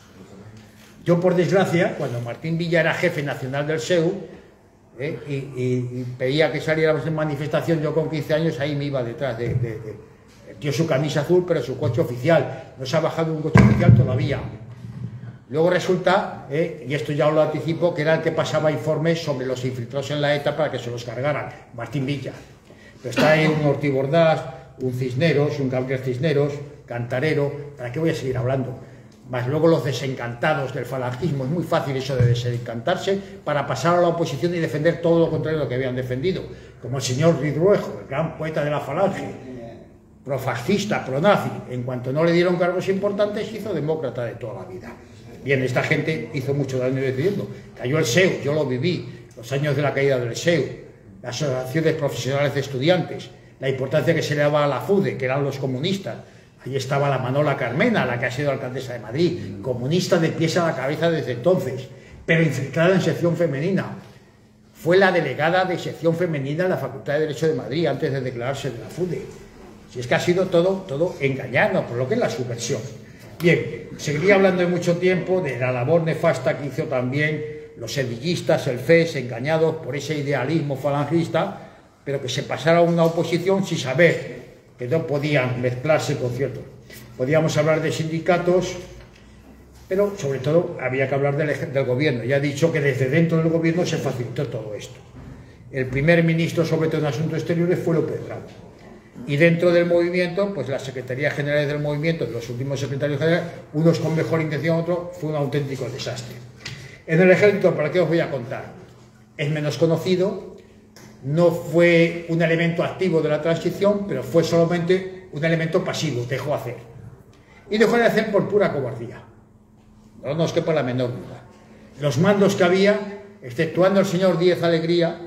Yo, por desgracia, cuando Martín Villa era jefe nacional del S E U, ¿Eh? Y, y, y pedía que saliéramos en manifestación, yo con quince años ahí me iba detrás de, de, de el tío su camisa azul, pero su coche oficial, no se ha bajado un coche oficial todavía. Luego resulta, ¿eh? y esto ya os lo anticipo, que era el que pasaba informes sobre los infiltrados en la ETA para que se los cargaran, Martín Villa. Pero está ahí un Ortiz Bordás, un Cisneros, un Gabriel Cisneros, Cantarero, ¿para qué voy a seguir hablando? Más luego los desencantados del falangismo, es muy fácil eso de desencantarse para pasar a la oposición y defender todo lo contrario de lo que habían defendido, como el señor Ridruejo, el gran poeta de la falange, profascista, pronazi, en cuanto no le dieron cargos importantes, hizo demócrata de toda la vida. Bien, esta gente hizo mucho daño decidiendo. Cayó el S E U, yo lo viví, los años de la caída del S E U, las asociaciones profesionales de estudiantes, la importancia que se le daba a la FUDE, que eran los comunistas. Ahí estaba la Manola Carmena, la que ha sido alcaldesa de Madrid, comunista de pies a la cabeza desde entonces, pero infiltrada en sección femenina. Fue la delegada de sección femenina en la Facultad de Derecho de Madrid antes de declararse de la FUDE. Si es que ha sido todo, todo engañado, por lo que es la subversión. Bien, seguiría hablando de mucho tiempo de la labor nefasta que hizo también los sevillistas, el F E S, engañados por ese idealismo falangista, pero que se pasara a una oposición sin saber que no podían mezclarse con ciertos. Podíamos hablar de sindicatos, pero sobre todo había que hablar del, del gobierno. Ya he dicho que desde dentro del gobierno se facilitó todo esto. El primer ministro, sobre todo en asuntos exteriores, fue López Bravo. Y dentro del movimiento, pues las secretarías generales del movimiento, los últimos secretarios generales, unos con mejor intención, otros, fue un auténtico desastre. En el ejército, ¿para qué os voy a contar? Es menos conocido. No fue un elemento activo de la transición, pero fue solamente un elemento pasivo, dejó hacer. Y dejó de hacer por pura cobardía. No nos quepa la menor duda. Los mandos que había, exceptuando al señor Díez Alegría,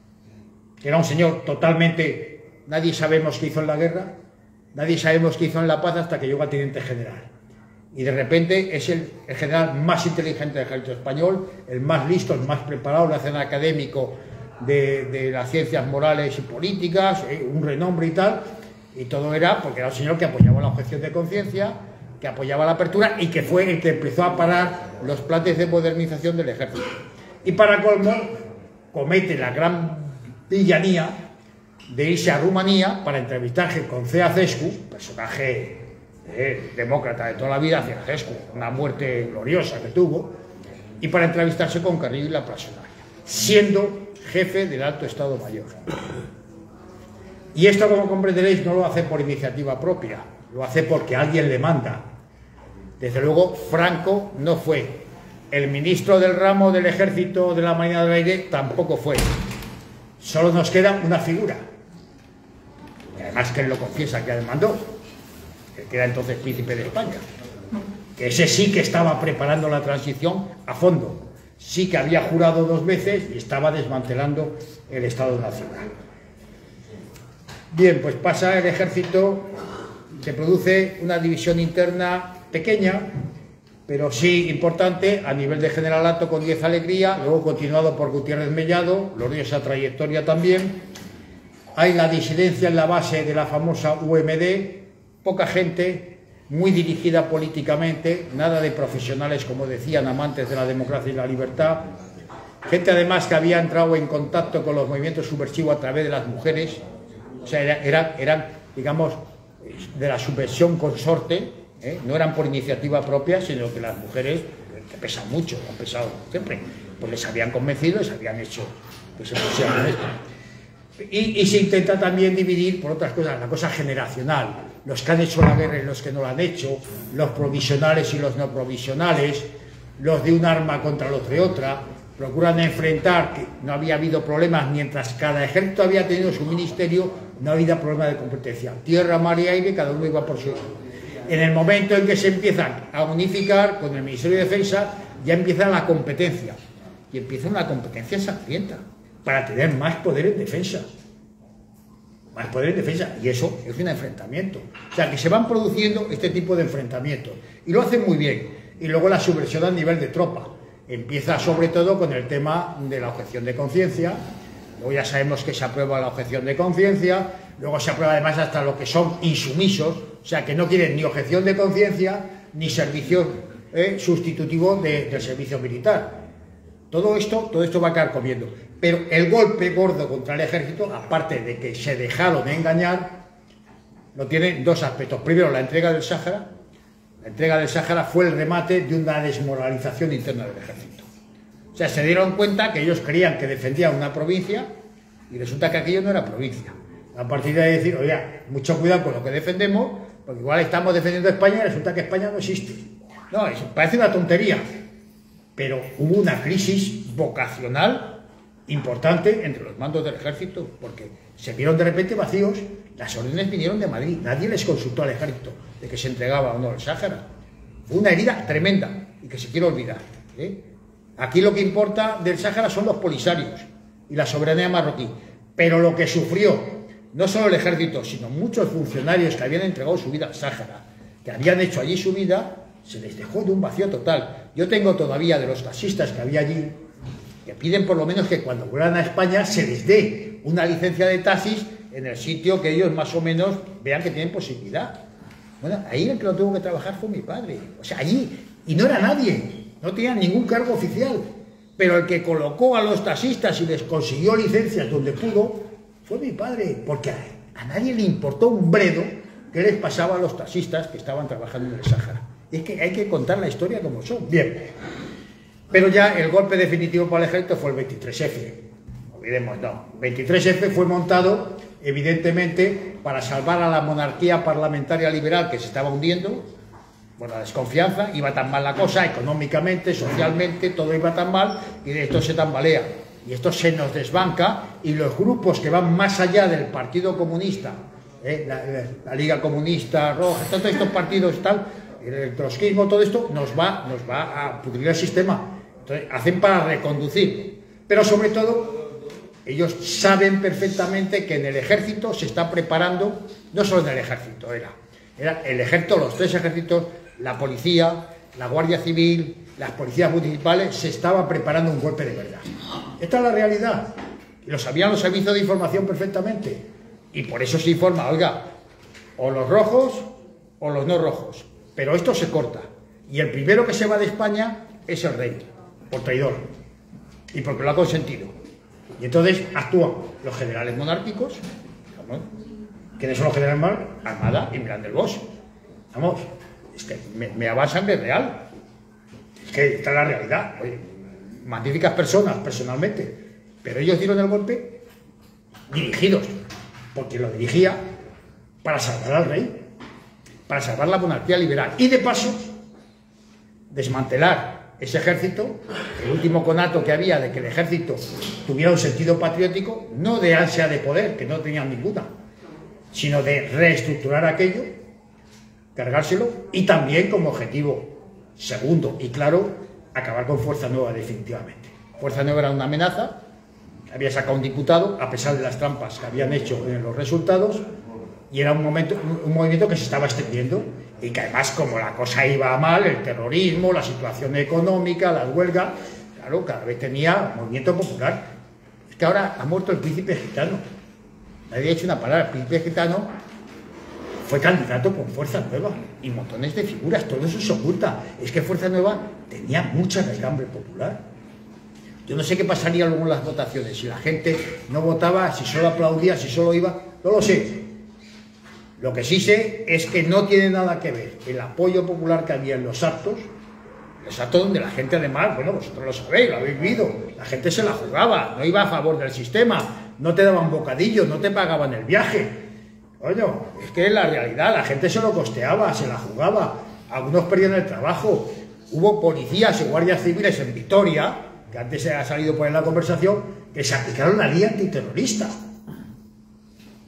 que era un señor totalmente... Nadie sabemos qué hizo en la guerra, nadie sabemos qué hizo en la paz hasta que llegó a teniente general. Y de repente es el, el general más inteligente del ejército español, el más listo, el más preparado, le hacen académico De, de las ciencias morales y políticas, eh, un renombre y tal, y todo era porque era un señor que apoyaba la objeción de conciencia, que apoyaba la apertura y que fue el que empezó a parar los planes de modernización del ejército. Y para colmo, comete la gran villanía de irse a Rumanía para entrevistarse con Ceaușescu, personaje eh, demócrata de toda la vida, Ceaușescu, una muerte gloriosa que tuvo, y para entrevistarse con Carrillo y la Plasonaria, siendo jefe del Alto Estado Mayor. Y esto, como comprenderéis, no lo hace por iniciativa propia, lo hace porque alguien le manda. Desde luego, Franco no fue. El ministro del ramo del Ejército de la Marina del Aire tampoco fue. Solo nos queda una figura. Y además que él lo confiesa que él mandó, que era entonces príncipe de España. Que ese sí que estaba preparando la transición a fondo. Sí que había jurado dos veces y estaba desmantelando el Estado Nacional. Bien, pues pasa el ejército, se produce una división interna pequeña, pero sí importante, a nivel de generalato con Díez Alegría, luego continuado por Gutiérrez Mellado, lo de esa trayectoria también. Hay la disidencia en la base de la famosa U M D, poca gente, muy dirigida políticamente, nada de profesionales, como decían, amantes de la democracia y la libertad, gente además que había entrado en contacto con los movimientos subversivos a través de las mujeres, o sea, eran, era, eran digamos, de la subversión consorte, ¿eh? No eran por iniciativa propia, sino que las mujeres, que pesan mucho, han pesado siempre, pues les habían convencido, les habían hecho que se pusieran esto. Y, y se intenta también dividir, por otras cosas, la cosa generacional. Los que han hecho la guerra y los que no la han hecho, los provisionales y los no provisionales, los de un arma contra los de otra, procuran enfrentar, que no había habido problemas, mientras cada ejército había tenido su ministerio, no había problema de competencia. Tierra, mar y aire, cada uno iba por su... En el momento en que se empiezan a unificar con el Ministerio de Defensa, ya empieza la competencia. Y empieza una competencia sangrienta para tener más poder en defensa. Más poder en defensa. Y eso es un enfrentamiento. O sea, que se van produciendo este tipo de enfrentamientos. Y lo hacen muy bien. Y luego la subversión a nivel de tropa. Empieza sobre todo con el tema de la objeción de conciencia. Luego ya sabemos que se aprueba la objeción de conciencia. Luego se aprueba además hasta lo que son insumisos. O sea, que no quieren ni objeción de conciencia ni servicio eh, sustitutivo de, del servicio militar. Todo esto, todo esto va a quedar comiendo. Pero el golpe gordo contra el ejército, aparte de que se dejaron de engañar, lo tiene dos aspectos. Primero, la entrega del Sáhara. La entrega del Sáhara fue el remate de una desmoralización interna del ejército. O sea, se dieron cuenta que ellos creían que defendían una provincia y resulta que aquello no era provincia. A partir de ahí decir, oye, mucho cuidado con lo que defendemos, porque igual estamos defendiendo a España y resulta que España no existe. No, eso parece una tontería. Pero hubo una crisis vocacional importante entre los mandos del ejército, porque se vieron de repente vacíos, las órdenes vinieron de Madrid, nadie les consultó al ejército de que se entregaba o no el Sáhara. Fue una herida tremenda y que se quiere olvidar, ¿eh? Aquí lo que importa del Sáhara son los polisarios y la soberanía marroquí, pero lo que sufrió no solo el ejército, sino muchos funcionarios que habían entregado su vida al Sáhara, que habían hecho allí su vida, se les dejó de un vacío total. Yo tengo todavía de los taxistas que había allí, que piden por lo menos que cuando vuelvan a España se les dé una licencia de taxis en el sitio que ellos más o menos vean que tienen posibilidad. Bueno, ahí el que lo tuvo que trabajar fue mi padre. O sea, allí, y no era nadie, no tenía ningún cargo oficial, pero el que colocó a los taxistas y les consiguió licencias donde pudo fue mi padre, porque a, a nadie le importó un bredo qué les pasaba a los taxistas que estaban trabajando en el Sáhara. Es que hay que contar la historia como son. Bien, pero ya el golpe definitivo para el ejército fue el veintitrés efe. Olvidemos, no. veintitrés efe fue montado, evidentemente, para salvar a la monarquía parlamentaria liberal que se estaba hundiendo, por la desconfianza. Iba tan mal la cosa, económicamente, socialmente, todo iba tan mal, y de esto se tambalea. Y esto se nos desbanca, y los grupos que van más allá del Partido Comunista, ¿eh? la, la, la Liga Comunista Roja, todos estos partidos tal, el trotskismo, todo esto nos va, nos va a pudrir el sistema. Entonces, hacen para reconducir. Pero sobre todo, ellos saben perfectamente que en el ejército se está preparando, no solo en el ejército, era, era el ejército, los tres ejércitos, la policía, la Guardia Civil, las policías municipales, se estaba preparando un golpe de verdad. Esta es la realidad. Y lo sabían los servicios de información perfectamente. Y por eso se informa, oiga, o los rojos o los no rojos. Pero esto se corta. Y el primero que se va de España es el rey, por traidor. Y porque lo ha consentido. Y entonces actúan los generales monárquicos. Vamos. ¿Quiénes son los generales monárquicos? Armada y Milán del Bosch. Vamos, es que me, me va sangre real. Es que esta es la realidad. Oye, magníficas personas, personalmente. Pero ellos dieron el golpe dirigidos. Porque lo dirigía para salvar al rey. Para salvar la monarquía liberal y de paso desmantelar ese ejército, el último conato que había de que el ejército tuviera un sentido patriótico, no de ansia de poder, que no tenían ninguna, sino de reestructurar aquello, cargárselo y también como objetivo segundo y claro, acabar con Fuerza Nueva definitivamente. Fuerza Nueva era una amenaza, había sacado un diputado a pesar de las trampas que habían hecho en los resultados. Y era un, momento, un movimiento que se estaba extendiendo y que además, como la cosa iba mal, el terrorismo, la situación económica, las huelgas, claro, cada vez tenía movimiento popular. Es que ahora ha muerto el príncipe gitano. Nadie ha hecho una palabra. El príncipe gitano fue candidato con Fuerza Nueva y montones de figuras, todo eso se oculta. Es que Fuerza Nueva tenía mucha regambre popular. Yo no sé qué pasaría luego en las votaciones, si la gente no votaba, si solo aplaudía, si solo iba, no lo sé. Lo que sí sé es que no tiene nada que ver el apoyo popular que había en los actos, los actos donde la gente además, bueno, vosotros lo sabéis, lo habéis vivido, la gente se la jugaba, no iba a favor del sistema, no te daban bocadillos, no te pagaban el viaje. Coño, es que es la realidad, la gente se lo costeaba, se la jugaba, algunos perdían el trabajo, hubo policías y guardias civiles en Vitoria, que antes se ha salido por ahí la conversación, que se aplicaron la ley antiterrorista.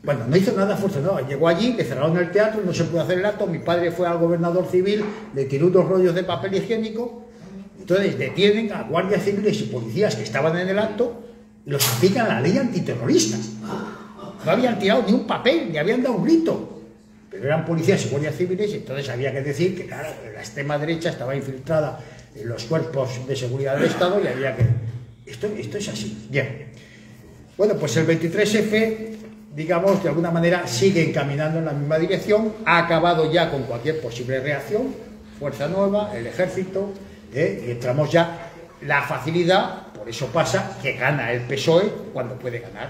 Bueno, no hizo nada Fuerza Nueva. Llegó allí, le cerraron el teatro, no se pudo hacer el acto. Mi padre fue al gobernador civil, le tiró unos rollos de papel higiénico. Entonces detienen a guardias civiles y policías que estaban en el acto y los aplican la ley antiterrorista. No habían tirado ni un papel, ni habían dado un grito. Pero eran policías y guardias civiles, y entonces había que decir que, claro, la extrema derecha estaba infiltrada en los cuerpos de seguridad del Estado y había que... Esto, esto es así. Bien. Bueno, pues el veintitrés efe, digamos, de alguna manera sigue encaminando en la misma dirección, ha acabado ya con cualquier posible reacción, Fuerza Nueva, el Ejército, eh, y entramos ya la facilidad, por eso pasa que gana el P S O E cuando puede ganar.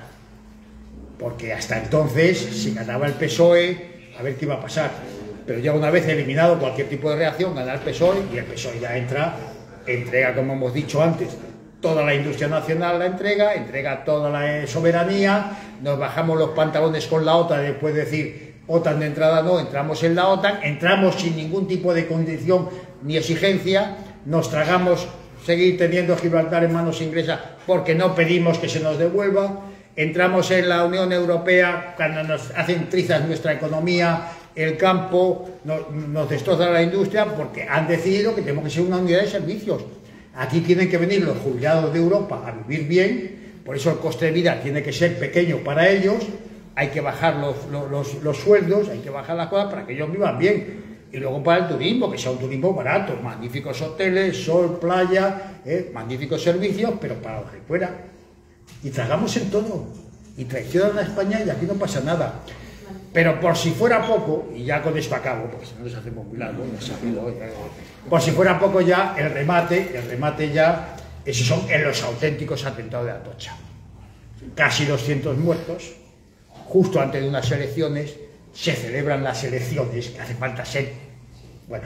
Porque hasta entonces, si ganaba el P S O E, a ver qué iba a pasar. Pero ya una vez eliminado cualquier tipo de reacción, gana el P S O E y el P S O E ya entra, entrega, como hemos dicho antes, toda la industria nacional la entrega, entrega toda la soberanía, nos bajamos los pantalones con la OTAN, después de decir OTAN de entrada no, entramos en la OTAN, entramos sin ningún tipo de condición ni exigencia, nos tragamos seguir teniendo Gibraltar en manos inglesas porque no pedimos que se nos devuelva, entramos en la Unión Europea cuando nos hacen trizas nuestra economía, el campo, nos, nos destroza la industria porque han decidido que tenemos que ser una unidad de servicios. Aquí tienen que venir los jubilados de Europa a vivir bien, por eso el coste de vida tiene que ser pequeño para ellos, hay que bajar los, los, los, los sueldos, hay que bajar las cosas para que ellos vivan bien. Y luego para el turismo, que sea un turismo barato, magníficos hoteles, sol, playa, eh, magníficos servicios, pero para los de fuera. Y tragamos en todo, y traicionan a España y aquí no pasa nada. Pero por si fuera poco, y ya con esto acabo, porque si no nos hacemos muy largo, no sabido, por si fuera poco ya, el remate, el remate ya, esos son en los auténticos atentados de Atocha. Casi doscientos muertos, justo antes de unas elecciones, se celebran las elecciones, que hace falta ser, bueno,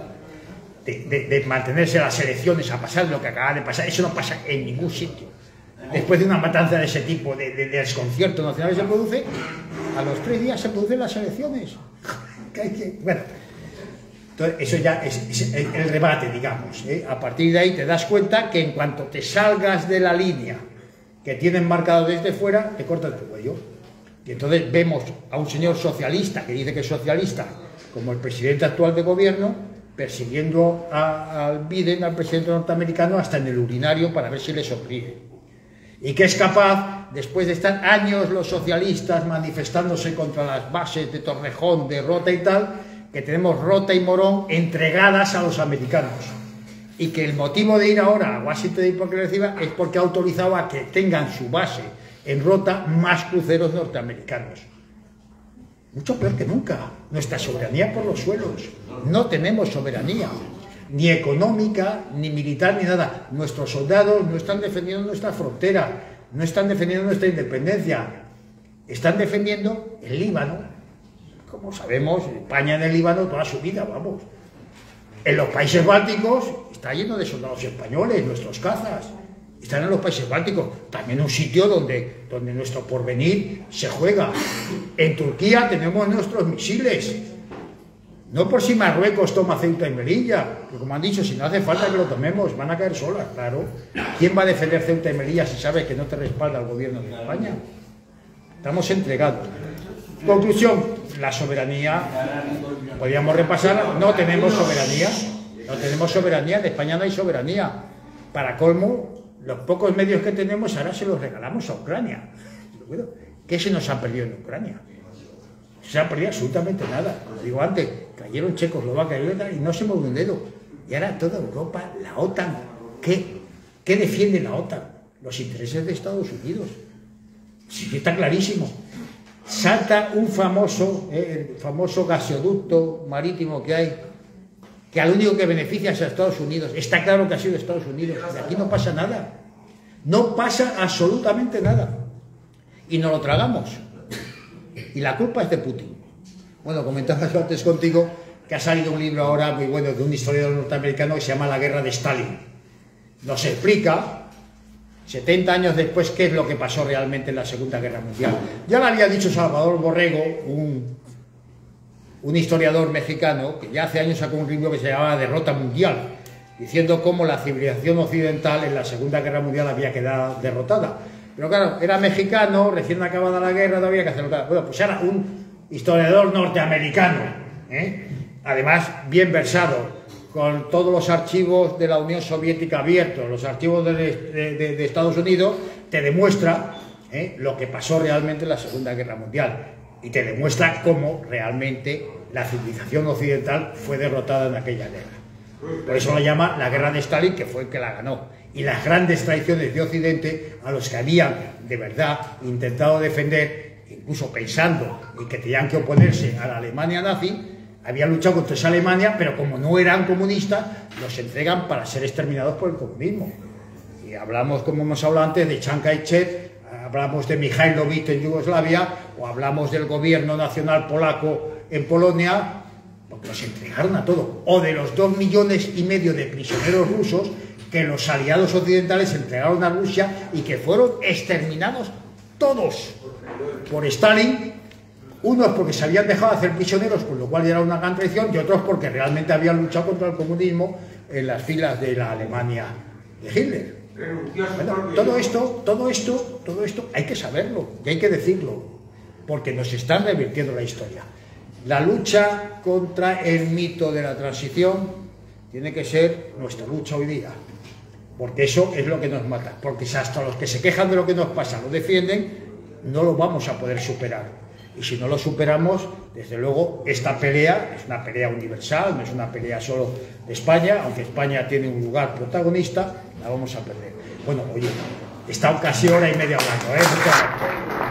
de, de, de mantenerse las elecciones a pasar lo que acaba de pasar, eso no pasa en ningún sitio. Después de una matanza de ese tipo, de, de, de desconcierto nacional que se produce, a los tres días se producen las elecciones. Bueno, entonces eso ya es, es el, el rebate, digamos, ¿eh? A partir de ahí te das cuenta que en cuanto te salgas de la línea que tienen marcado desde fuera, te cortan el cuello. Y entonces vemos a un señor socialista, que dice que es socialista, como el presidente actual de gobierno, persiguiendo a, a Biden, al presidente norteamericano, hasta en el urinario para ver si le sonríe. Y que es capaz, después de estar años los socialistas manifestándose contra las bases de Torrejón, de Rota y tal, que tenemos Rota y Morón entregadas a los americanos. Y que el motivo de ir ahora a Washington y porque reciba es porque ha autorizado a que tengan su base en Rota más cruceros norteamericanos. Mucho peor que nunca. Nuestra soberanía por los suelos. No tenemos soberanía, ni económica, ni militar, ni nada. Nuestros soldados no están defendiendo nuestra frontera, no están defendiendo nuestra independencia, están defendiendo el Líbano. Como sabemos, España en el Líbano toda su vida, vamos. En los países bálticos está lleno de soldados españoles, nuestros cazas. Están en los países bálticos, también un sitio donde, donde nuestro porvenir se juega. En Turquía tenemos nuestros misiles. No por si Marruecos toma Ceuta y Melilla, que como han dicho, si no hace falta que lo tomemos, van a caer solas, claro. ¿Quién va a defender Ceuta y Melilla si sabe que no te respalda el gobierno de España? Estamos entregados. Conclusión, la soberanía, podríamos repasar, no tenemos soberanía, no tenemos soberanía, en España no hay soberanía. Para colmo, los pocos medios que tenemos ahora se los regalamos a Ucrania. ¿Qué se nos ha perdido en Ucrania? Se ha perdido absolutamente nada. Como digo antes, cayeron Checoslovaquia y no se mueve un dedo. Y ahora toda Europa, la OTAN, ¿qué, qué defiende la OTAN? Los intereses de Estados Unidos. Sí, está clarísimo. Salta un famoso, eh, el famoso gasoducto marítimo que hay, que al único que beneficia es a Estados Unidos. Está claro que ha sido Estados Unidos. De aquí no pasa nada. No pasa absolutamente nada. Y nos lo tragamos. Y la culpa es de Putin. Bueno, comentabas antes contigo que ha salido un libro ahora muy bueno de un historiador norteamericano que se llama La guerra de Stalin. Nos explica, setenta años después, qué es lo que pasó realmente en la Segunda Guerra Mundial. Ya lo había dicho Salvador Borrego, un, un historiador mexicano, que ya hace años sacó un libro que se llamaba Derrota Mundial, diciendo cómo la civilización occidental en la Segunda Guerra Mundial había quedado derrotada. Pero claro, era mexicano, recién acabada la guerra, no había que hacerlo. Bueno, pues era un historiador norteamericano, ¿eh? Además bien versado, con todos los archivos de la Unión Soviética abiertos, los archivos de, de, de, de Estados Unidos, te demuestra ¿eh? lo que pasó realmente en la Segunda Guerra Mundial y te demuestra cómo realmente la civilización occidental fue derrotada en aquella guerra. Por eso la llama la guerra de Stalin, que fue el que la ganó. Y las grandes traiciones de Occidente a los que habían de verdad intentado defender, incluso pensando y que tenían que oponerse a la Alemania nazi, habían luchado contra esa Alemania, pero como no eran comunistas, los entregan para ser exterminados por el comunismo. Y hablamos, como hemos hablado antes, de Chiang Kai-shek, hablamos de Mikhailovich en Yugoslavia, o hablamos del gobierno nacional polaco en Polonia, porque los entregaron a todos. O de los dos millones y medio de prisioneros rusos que los aliados occidentales entregaron a Rusia y que fueron exterminados todos por Stalin. Unos porque se habían dejado de hacer prisioneros, con lo cual era una gran traición, y otros porque realmente habían luchado contra el comunismo en las filas de la Alemania de Hitler. Bueno, todo esto, todo esto, todo esto hay que saberlo y hay que decirlo, porque nos están revirtiendo la historia. La lucha contra el mito de la transición tiene que ser nuestra lucha hoy día, porque eso es lo que nos mata, porque si hasta los que se quejan de lo que nos pasa lo defienden, no lo vamos a poder superar. Y si no lo superamos, desde luego, esta pelea es una pelea universal, no es una pelea solo de España, aunque España tiene un lugar protagonista, la vamos a perder. Bueno, oye, he estado casi hora y media hablando, ¿eh? Muchas gracias.